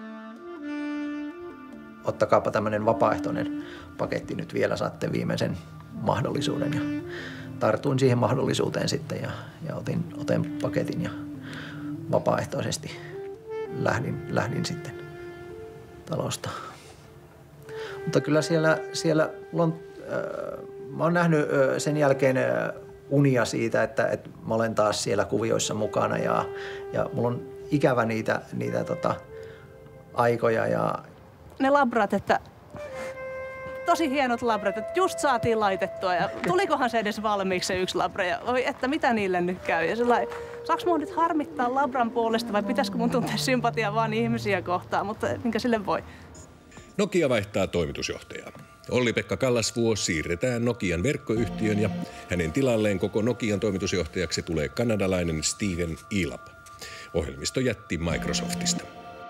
Ottakaapa tämmöinen vapaaehtoinen paketti nyt vielä, saatte viimeisen mahdollisuuden. Ja tartuin siihen mahdollisuuteen sitten ja, ja otin, otin paketin ja vapaaehtoisesti lähdin, lähdin sitten talosta. Mutta kyllä siellä, siellä on, äh, mä oon nähnyt äh, sen jälkeen äh, unia siitä, että, että mä olen taas siellä kuvioissa mukana ja, ja mulla on ikävä niitä, niitä tota, aikoja. Ja ne labrat, että tosi hienot labrat, että just saatiin laitettua ja tulikohan se edes valmiiksi se yksi labra ja oi, että mitä niille nyt käy. Ja sellainen, saaks mun nyt harmittaa labran puolesta vai pitäisikö mun tuntea sympatiaa vaan ihmisiä kohtaan, mutta minkä sille voi. Nokia vaihtaa toimitusjohtajaa. Olli-Pekka Kallasvuo siirretään Nokian verkkoyhtiön ja hänen tilalleen koko Nokian toimitusjohtajaksi tulee kanadalainen Steven Elop. Ohjelmisto jätti Microsoftista.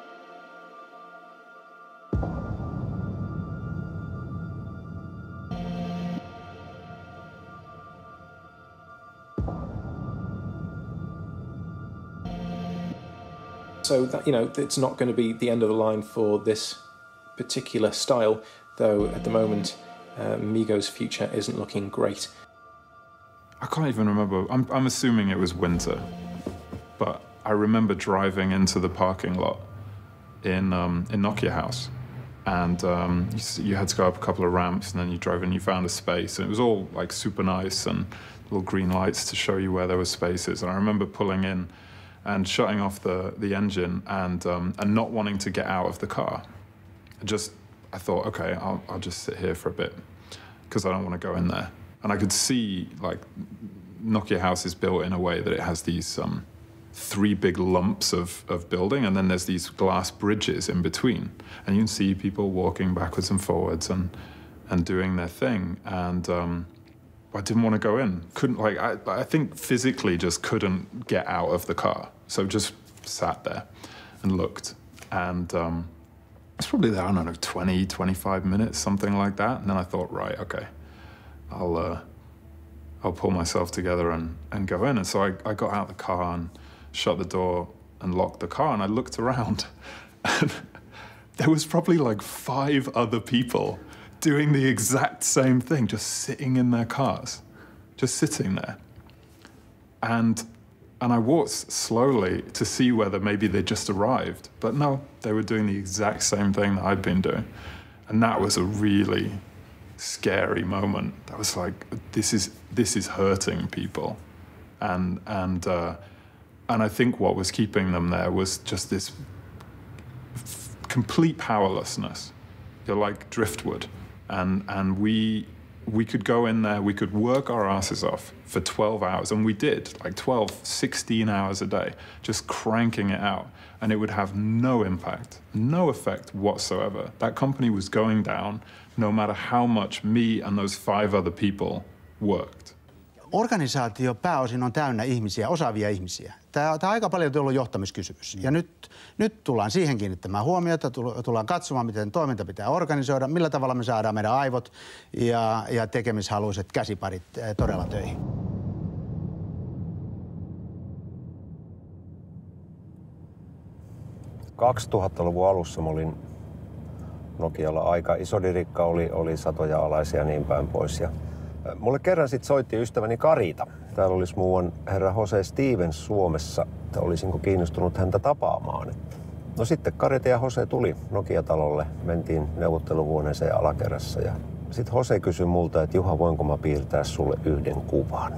So that, you know, it's not going to be the end of the line for this particular style, though at the moment uh, Meego's future isn't looking great. I can't even remember. I'm, I'm assuming it was winter, but I remember driving into the parking lot in um, in Nokia House, and um, you, you had to go up a couple of ramps, and then you drove in. You found a space, and it was all like super nice and little green lights to show you where there were spaces. And I remember pulling in and shutting off the the engine and um, and not wanting to get out of the car. Just, I thought, okay, I'll, I'll just sit here for a bit because I don't want to go in there. And I could see, like, Nokia House is built in a way that it has these um, three big lumps of, of building, and then there's these glass bridges in between. And you can see people walking backwards and forwards and, and doing their thing. And um, I didn't want to go in. Couldn't, like, I, I think physically just couldn't get out of the car. So just sat there and looked. And um, it's probably there, I don't know, twenty, twenty-five minutes, something like that. And then I thought, right, okay, I'll uh, I'll pull myself together and, and go in. And so I, I got out the car and shut the door and locked the car. And I looked around and there was probably like five other people doing the exact same thing, just sitting in their cars, just sitting there. And And I walked slowly to see whether maybe they just arrived. But no, they were doing the exact same thing that I'd been doing. And that was a really scary moment. That was like, this is this is hurting people. And and uh, and I think what was keeping them there was just this f- complete powerlessness. You're like driftwood. And and we we could go in there, we could work our asses off for twelve hours, and we did, like twelve, sixteen hours a day, just cranking it out, and it would have no impact, no effect whatsoever. That company was going down no matter how much me and those five other people worked. Organisaatio pääosin on täynnä ihmisiä, osaavia ihmisiä. Tämä on aika paljon tullut johtamiskysymys. Ja nyt, nyt tullaan siihen kiinnittämään huomiota, tullaan katsomaan, miten toiminta pitää organisoida, millä tavalla me saadaan meidän aivot ja, ja tekemishaluiset käsiparit todella töihin. kaksituhattaluvun alussa mä olin Nokialla aika iso dirikka, oli, oli satoja alaisia ja niin päin pois. Ja mulle kerran sit soitti ystäväni Karita. Täällä olisi muuan herra Jose Stevens Suomessa, että olisinko kiinnostunut häntä tapaamaan. No sitten Karita ja Jose tuli Nokia-talolle, mentiin neuvotteluhuoneeseen alakerrassa ja sitten Jose kysyi multa, että Juha, voinko mä piirtää sulle yhden kuvan.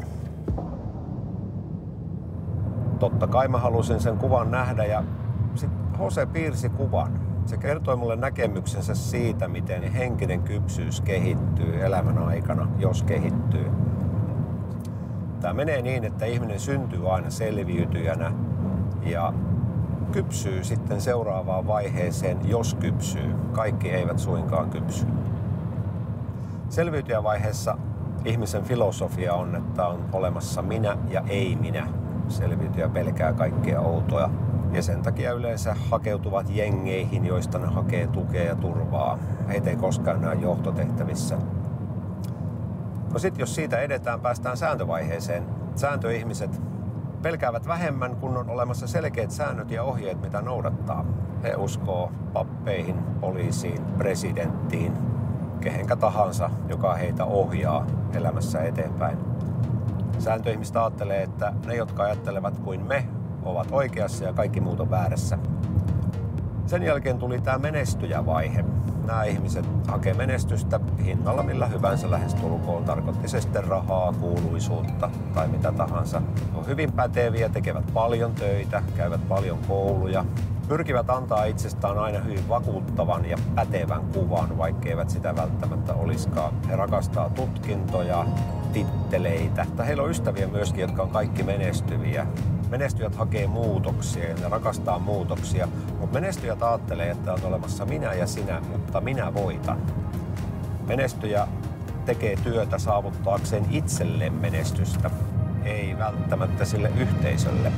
Totta kai mä halusin sen kuvan nähdä ja sitten Jose piirsi kuvan. Se kertoi mulle näkemyksensä siitä, miten henkinen kypsyys kehittyy elämän aikana, jos kehittyy. Tämä menee niin, että ihminen syntyy aina selviytyjänä ja kypsyy sitten seuraavaan vaiheeseen, jos kypsyy. Kaikki eivät suinkaan kypsy. Selviytyjävaiheessa ihmisen filosofia on, että on olemassa minä ja ei minä. Selviytyjä pelkää kaikkea outoa. Ja sen takia yleensä hakeutuvat jengeihin, joista ne hakee tukea ja turvaa. Heitä ei koskaan näe johtotehtävissä. No sit jos siitä edetään, päästään sääntövaiheeseen. Sääntöihmiset pelkäävät vähemmän, kun on olemassa selkeät säännöt ja ohjeet, mitä noudattaa. He uskoo pappeihin, poliisiin, presidenttiin, kehenkä tahansa, joka heitä ohjaa elämässä eteenpäin. Sääntöihmiset ajattelee, että ne, jotka ajattelevat kuin me, ovat oikeassa ja kaikki muut on väärässä. Sen jälkeen tuli tämä menestyjävaihe. Nämä ihmiset hakee menestystä hinnalla millä hyvänsä lähestulkoon. Tarkoitti se sitten rahaa, kuuluisuutta tai mitä tahansa. On hyvin päteviä, tekevät paljon töitä, käyvät paljon kouluja. Pyrkivät antaa itsestään aina hyvin vakuuttavan ja pätevän kuvan, vaikkeivät sitä välttämättä olisikaan. He rakastaa tutkintoja, titteleitä. Heillä on ystäviä myöskin, jotka on kaikki menestyviä. Menestyjät hakee muutoksia ja ne rakastaa muutoksia, mutta menestyjät ajattelee, että on olemassa minä ja sinä, mutta minä voitan. Menestyjä tekee työtä saavuttaakseen itselleen menestystä, ei välttämättä sille yhteisölle.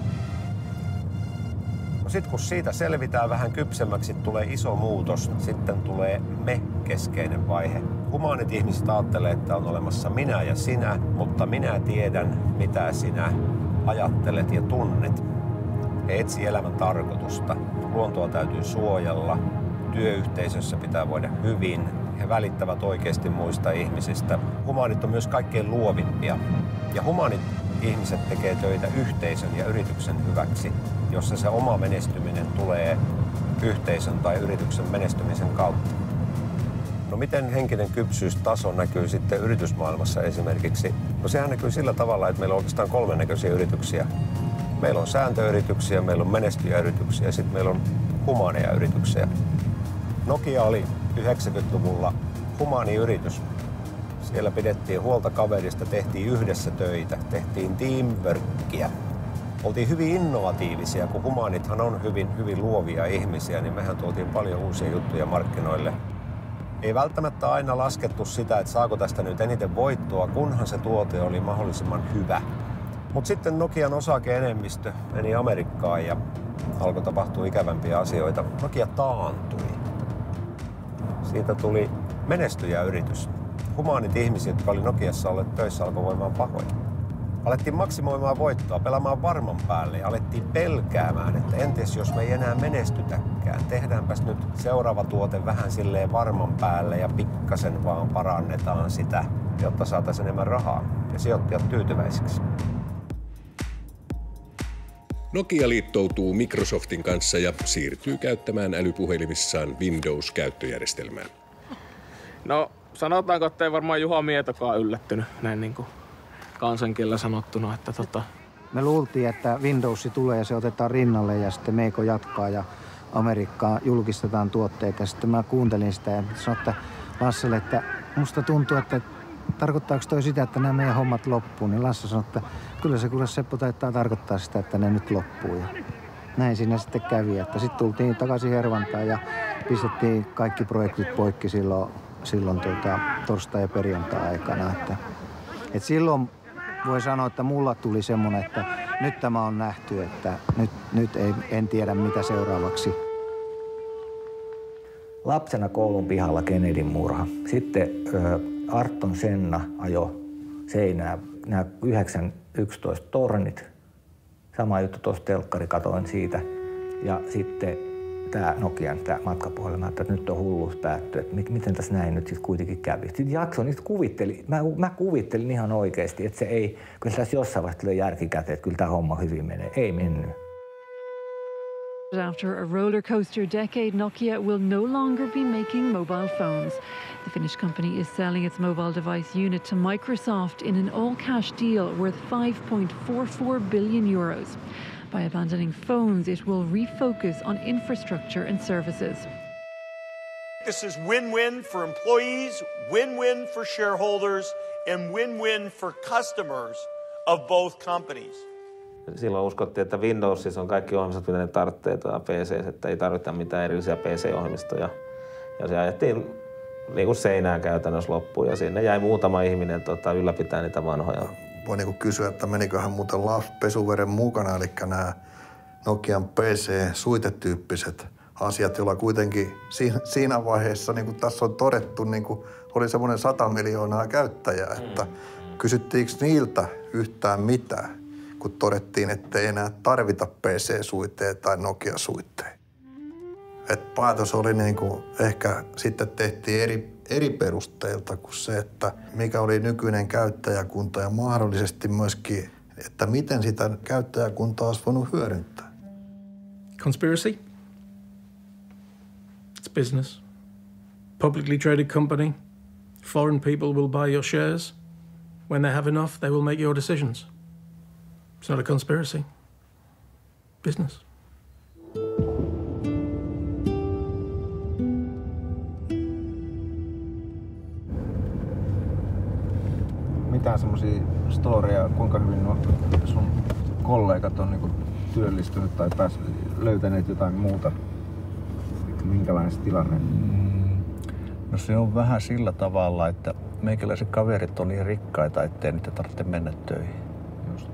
No sitten kun siitä selvitään vähän kypsemmäksi, tulee iso muutos, sitten tulee me-keskeinen vaihe. Humaanit ihmiset ajattelee, että on olemassa minä ja sinä, mutta minä tiedän, mitä sinä ajattelet ja tunnet. He etsii elämän tarkoitusta. Luontoa täytyy suojella. Työyhteisössä pitää voida hyvin. He välittävät oikeasti muista ihmisistä. Humaanit on myös kaikkein luovimpia. Ja humaanit ihmiset tekee töitä yhteisön ja yrityksen hyväksi, jossa se oma menestyminen tulee yhteisön tai yrityksen menestymisen kautta. No miten henkinen kypsyystaso näkyy sitten yritysmaailmassa esimerkiksi? No sehän näkyy sillä tavalla, että meillä on oikeastaan kolmen näköisiä yrityksiä. Meillä on sääntöyrityksiä, meillä on menestyjäyrityksiä ja sitten meillä on humaaneja yrityksiä. Nokia oli yhdeksänkymmentäluvulla humaani yritys. Siellä pidettiin huolta kaverista, tehtiin yhdessä töitä, tehtiin teamworkia. Oltiin hyvin innovatiivisia, kun humaanithan on hyvin, hyvin luovia ihmisiä, niin mehän tuotiin paljon uusia juttuja markkinoille. Ei välttämättä aina laskettu sitä, että saako tästä nyt eniten voittoa, kunhan se tuote oli mahdollisimman hyvä. Mutta sitten Nokian osake-enemmistö meni Amerikkaan ja alkoi tapahtua ikävämpiä asioita. Nokia taantui. Siitä tuli menestyjäyritys. Humaanit ihmiset, jotka oli Nokiassa olleet töissä, alkoi voimaan pahoin. Alettiin maksimoimaan voittoa, pelaamaan varman päälle ja alettiin pelkäämään, että entäs jos me ei enää menestytäkään. Tehdäänpäs nyt seuraava tuote vähän silleen varman päälle ja pikkasen vaan parannetaan sitä, jotta saataisiin enemmän rahaa ja sijoittajat tyytyväisiksi. Nokia liittoutuu Microsoftin kanssa ja siirtyy käyttämään älypuhelimissaan Windows-käyttöjärjestelmää. No sanotaanko, että ei varmaan Juha Mietokaan yllättynyt näin niin kuin kansankielellä sanottuna, että tota... Me luultiin, että Windows tulee ja se otetaan rinnalle ja sitten Meiko jatkaa ja Amerikkaan julkistetaan tuotteita. Sitten mä kuuntelin sitä ja sanoin, että Lasselle, että musta tuntuu, että tarkoittaako toi sitä, että nämä meidän hommat loppuu? Niin Lasse sanoi, että kyllä se kyllä Seppo taitaa tarkoittaa sitä, että ne nyt loppuu. Ja näin siinä sitten kävi, että sitten tultiin takaisin Hervantaan ja pistettiin kaikki projektit poikki silloin, silloin tuota, torstai- ja perjantai-aikana. Että, et silloin voi sanoa, että mulla tuli semmoinen, että nyt tämä on nähty, että nyt, nyt ei, en tiedä mitä seuraavaksi. Lapsena koulun pihalla Kennedyn murha. Sitten ö, Arton Senna ajoi seinää nämä yhdeksän yksitoista tornit. Sama juttu tuossa telkkari, katoin siitä. Ja sitten tämä Nokian tämä matkapuhelin, että nyt on hulluus päätty, että miten tässä näin nyt sitten kuitenkin kävi. Sitten jakso, niin kuvitteli, mä, mä kuvittelin ihan oikeasti, että se ei, kyllä tässä jossain vaiheessa tulee järki käteen, että kyllä tämä homma hyvin menee. Ei mennyt. After a roller coaster decade, Nokia will no longer be making mobile phones. The Finnish company is selling its mobile device unit to Microsoft in an all-cash deal worth five point four four billion euros. By abandoning phones, it will refocus on infrastructure and services. This is win-win for employees, win-win for shareholders, and win-win for customers of both companies. Silloin uskottiin, että Windowsissa on kaikki ohjelmistot, mitä ne tarvitsee, ja P C:ssä, että ei tarvita mitään erillisiä P C-ohjelmistoja. Ja se ajettiin niin kuin seinään käytännössä loppuun, ja sinne jäi muutama ihminen tota, ylläpitää niitä vanhoja. Voi niin kuin kysyä, että meniköhän muuten pesuveren mukana, eli nämä Nokian P C-suitetyyppiset asiat, joilla kuitenkin siinä vaiheessa, niin kuin tässä on todettu, niin kuin oli semmoinen sata miljoonaa käyttäjää, että kysyttiinkö niiltä yhtään mitään, kun todettiin, että ei enää tarvita P C-suitteja tai Nokia-suitteja. Et päätös oli niin kuin, ehkä sitten tehtiin eri, eri perusteilta kuin se, että mikä oli nykyinen käyttäjäkunta ja mahdollisesti myöskin, että miten sitä käyttäjäkuntaa olisi voinut hyödyntää. Conspiracy? It's business. Publicly traded company. Foreign people will buy your shares. When they have enough, they will make your decisions. It's not a conspiracy. Business. Mitään semmoisia storia, kuinka hyvin no, sun kollegat on niinku työllistynyt tai pääs, löytäneet jotain muuta? Minkälainen se tilanne? Mm, no se on vähän sillä tavalla, että meikäläiset kaverit on niin rikkaita, ettei niitä tarvitse mennä töihin. Just.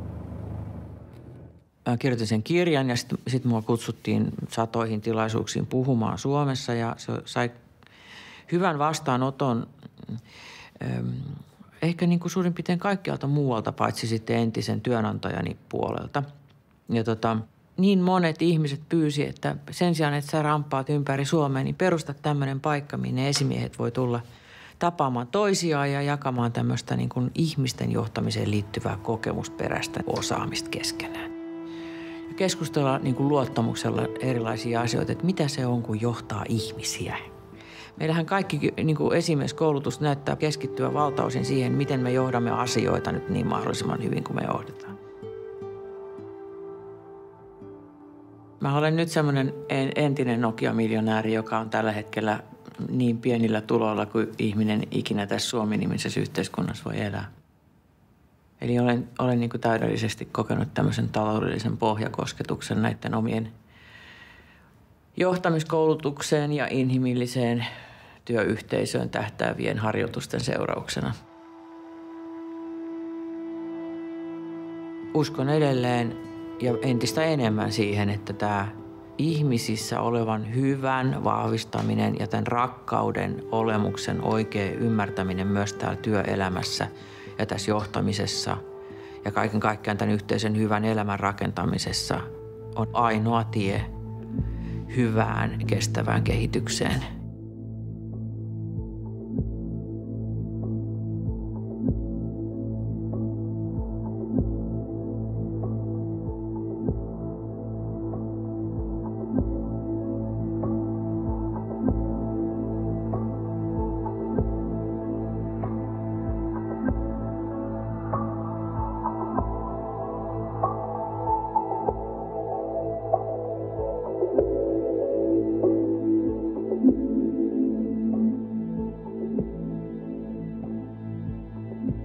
Mä kirjoitin sen kirjan ja sitten sit mua kutsuttiin satoihin tilaisuuksiin puhumaan Suomessa ja se sai hyvän vastaanoton ähm, ehkä niin kuin suurin piirtein kaikkialta muualta, paitsi sitten entisen työnantajani puolelta. Ja tota, niin monet ihmiset pyysi, että sen sijaan, että sä ramppaat ympäri Suomea, niin perusta tämmöinen paikka, minne esimiehet voi tulla tapaamaan toisiaan ja jakamaan tämmöistä niin kuin ihmisten johtamiseen liittyvää kokemusperäistä osaamista keskenään. Ja keskustella niin kuin luottamuksella erilaisia asioita, että mitä se on, kun johtaa ihmisiä. Meillähän kaikki niin kuin esimieskoulutus näyttää keskittyä valtaosin siihen, miten me johdamme asioita nyt niin mahdollisimman hyvin kuin me johdetaan. Mä olen nyt semmoinen entinen Nokia-miljonääri, joka on tällä hetkellä niin pienillä tuloilla kuin ihminen ikinä tässä Suomi-nimisessä yhteiskunnassa voi elää. Eli olen, olen niin kuin täydellisesti kokenut tämmöisen taloudellisen pohjakosketuksen näiden omien johtamiskoulutukseen ja inhimilliseen työyhteisöön tähtäävien harjoitusten seurauksena. Uskon edelleen ja entistä enemmän siihen, että tämä ihmisissä olevan hyvän vahvistaminen ja tämän rakkauden olemuksen oikea ymmärtäminen myös täällä työelämässä ja tässä johtamisessa ja kaiken kaikkiaan tämän yhteisen hyvän elämän rakentamisessa on ainoa tie hyvään, kestävään kehitykseen.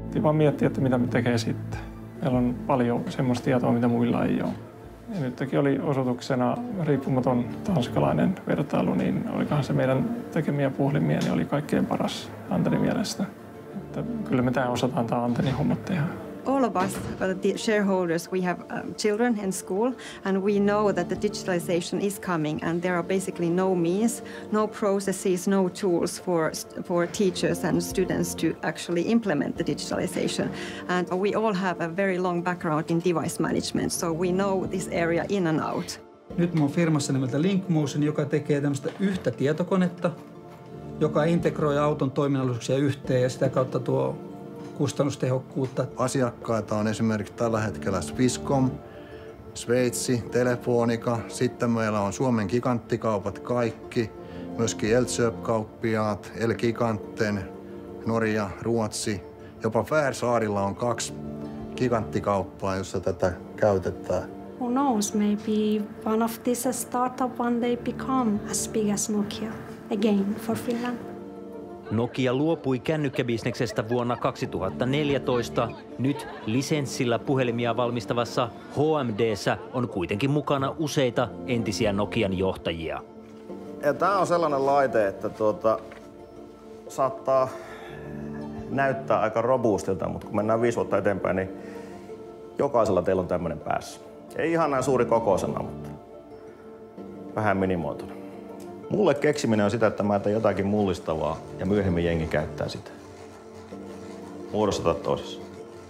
Piti vaan miettiä, että mitä me tekee sitten. Meillä on paljon semmoista tietoa, mitä muilla ei ole. Ja nytkin oli osoituksena riippumaton tanskalainen vertailu, niin olikohan se meidän tekemiä puhelimia, niin oli kaikkein paras antennin mielestä. Että kyllä me tää osataan tää antennin hommat tehdä. All of us, the shareholders, we have um, children in school, and we know that the digitalization is coming, and there are basically no means, no processes, no tools for for teachers and students to actually implement the digitalization. And we all have a very long background in device management, so we know this area in and out. Nyt mä oon firmassa nimeltä Linkmotion, joka tekee tämmöistä yhtä tietokonetta, joka integroi auton toiminnallisuuksia yhteen ja sitä kautta tuo kustannustehokkuutta. Asiakkaita on esimerkiksi tällä hetkellä Swisscom, Sveitsi, Telefonica. Sitten meillä on Suomen giganttikaupat kaikki, myöskin Elkjøp-kauppiaat, Elgiganten, Norja, Ruotsi. Jopa Färsaarilla on kaksi giganttikauppaa, jossa tätä käytetään. Who knows, maybe one of these startup one day become as big as Nokia again for Finland. Nokia luopui kännykkäbisneksestä vuonna kaksituhattaneljätoista. Nyt lisenssillä puhelimia valmistavassa H M D:ssä on kuitenkin mukana useita entisiä Nokian johtajia. Tämä on sellainen laite, että tuota, saattaa näyttää aika robustilta, mutta kun mennään viisi vuotta eteenpäin, niin jokaisella teillä on tämmöinen päässä. Ei ihan näin suuri kokoisena, mutta vähän minimuotoinen. Mulle keksiminen on sitä, että mä teen jotakin mullistavaa ja myöhemmin jengi käyttää sitä. Muodossa tai toisessa.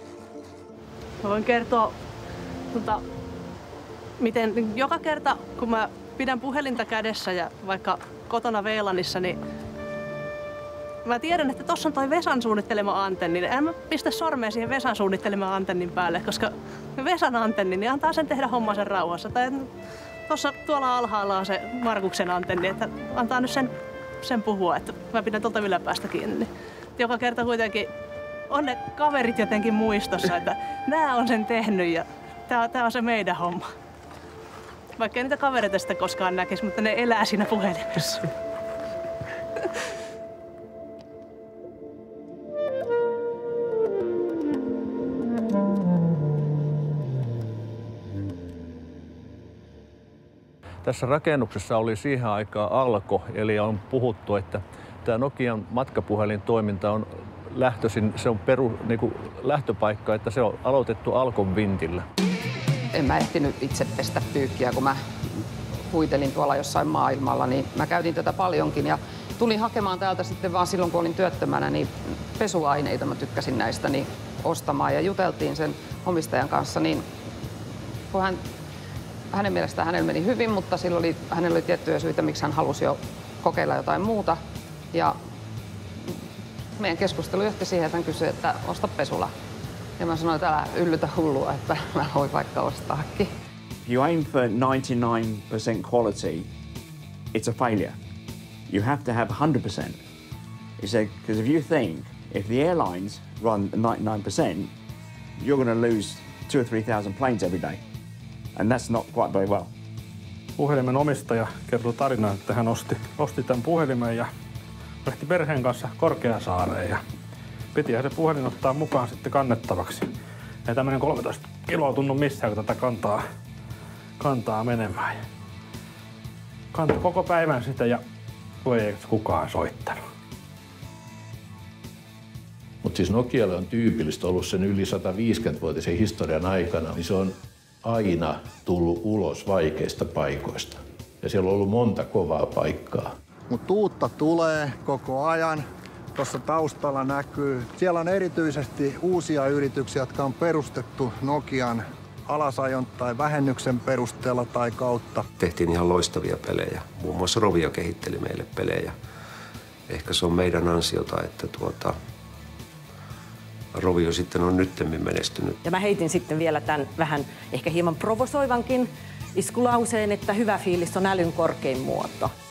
Mä voin kertoa, tota, miten joka kerta kun mä pidän puhelinta kädessä ja vaikka kotona V LANissa, niin mä tiedän, että tossa on toi Vesan suunnittelema antenni. En mä pistä sormea siihen Vesan suunnittelemaan antennin päälle, koska Vesan antenni niin antaa sen tehdä hommansa rauhassa. Tai tuossa tuolla alhaalla on se Markuksen antenni, että antaa nyt sen, sen puhua, että mä pidän tuolta yläpäästä kiinni. Joka kerta kuitenkin on ne kaverit jotenkin muistossa, että nää on sen tehnyt ja tää, tää on se meidän homma. Vaikka ei niitä kavereita sitä koskaan näkisi, mutta ne elää siinä puhelimessa. Tässä rakennuksessa oli siihen aikaan Alko, eli on puhuttu, että tämä Nokian matkapuhelintoiminta on lähtöisin, se on peru, niin kuin lähtöpaikka, että se on aloitettu Alkon vintillä. En mä ehtinyt itse pestä pyykkiä, kun mä huitelin tuolla jossain maailmalla, niin mä käytin tätä paljonkin ja tulin hakemaan täältä sitten vaan silloin, kun olin työttömänä, niin pesuaineita mä tykkäsin näistä niin ostamaan ja juteltiin sen omistajan kanssa, niin kun hän Hänen mielestään hänellä meni hyvin, mutta silloin oli, hänellä oli tiettyjä syitä, miksi hän halusi jo kokeilla jotain muuta. Ja meidän keskustelu johti siihen, että hän kysyi, että osta pesula. Ja mä sanoin, että älä yllytä hullua, että mä voin vaikka ostaakin. If you aim for ninety-nine percent quality, it's a failure. You have to have one hundred percent. Because if you think, if the airlines run ninety-nine percent, you're going to lose two or three thousand planes every day. And that's not quite very well. Puhelimen omistaja kertoi tarinaa, että hän osti, osti tämän puhelimen ja lähti perheen kanssa Korkeasaareen. Ja pitihän se puhelin ottaa mukaan sitten kannettavaksi. Ei tämmöinen kolmetoista kiloa tunnu missään, kun tätä kantaa, kantaa menemään. Kantoi koko päivän sitä ja voi ei kukaan soittanut. Mutta siis Nokialle on tyypillistä ollut sen yli sataviisikymmenvuotisen historian aikana, niin se on aina tullut ulos vaikeista paikoista. Ja siellä on ollut monta kovaa paikkaa. Mutta uutta tulee koko ajan. Tuossa taustalla näkyy. Siellä on erityisesti uusia yrityksiä, jotka on perustettu Nokian alasajon tai vähennyksen perusteella tai kautta. Tehtiin ihan loistavia pelejä. Muun muassa Rovio kehitteli meille pelejä. Ehkä se on meidän ansiota, että tuota, Rovio sitten on nyttemmin menestynyt. Ja mä heitin sitten vielä tämän vähän ehkä hieman provosoivankin iskulauseen, että hyvä fiilis on älyn korkein muoto.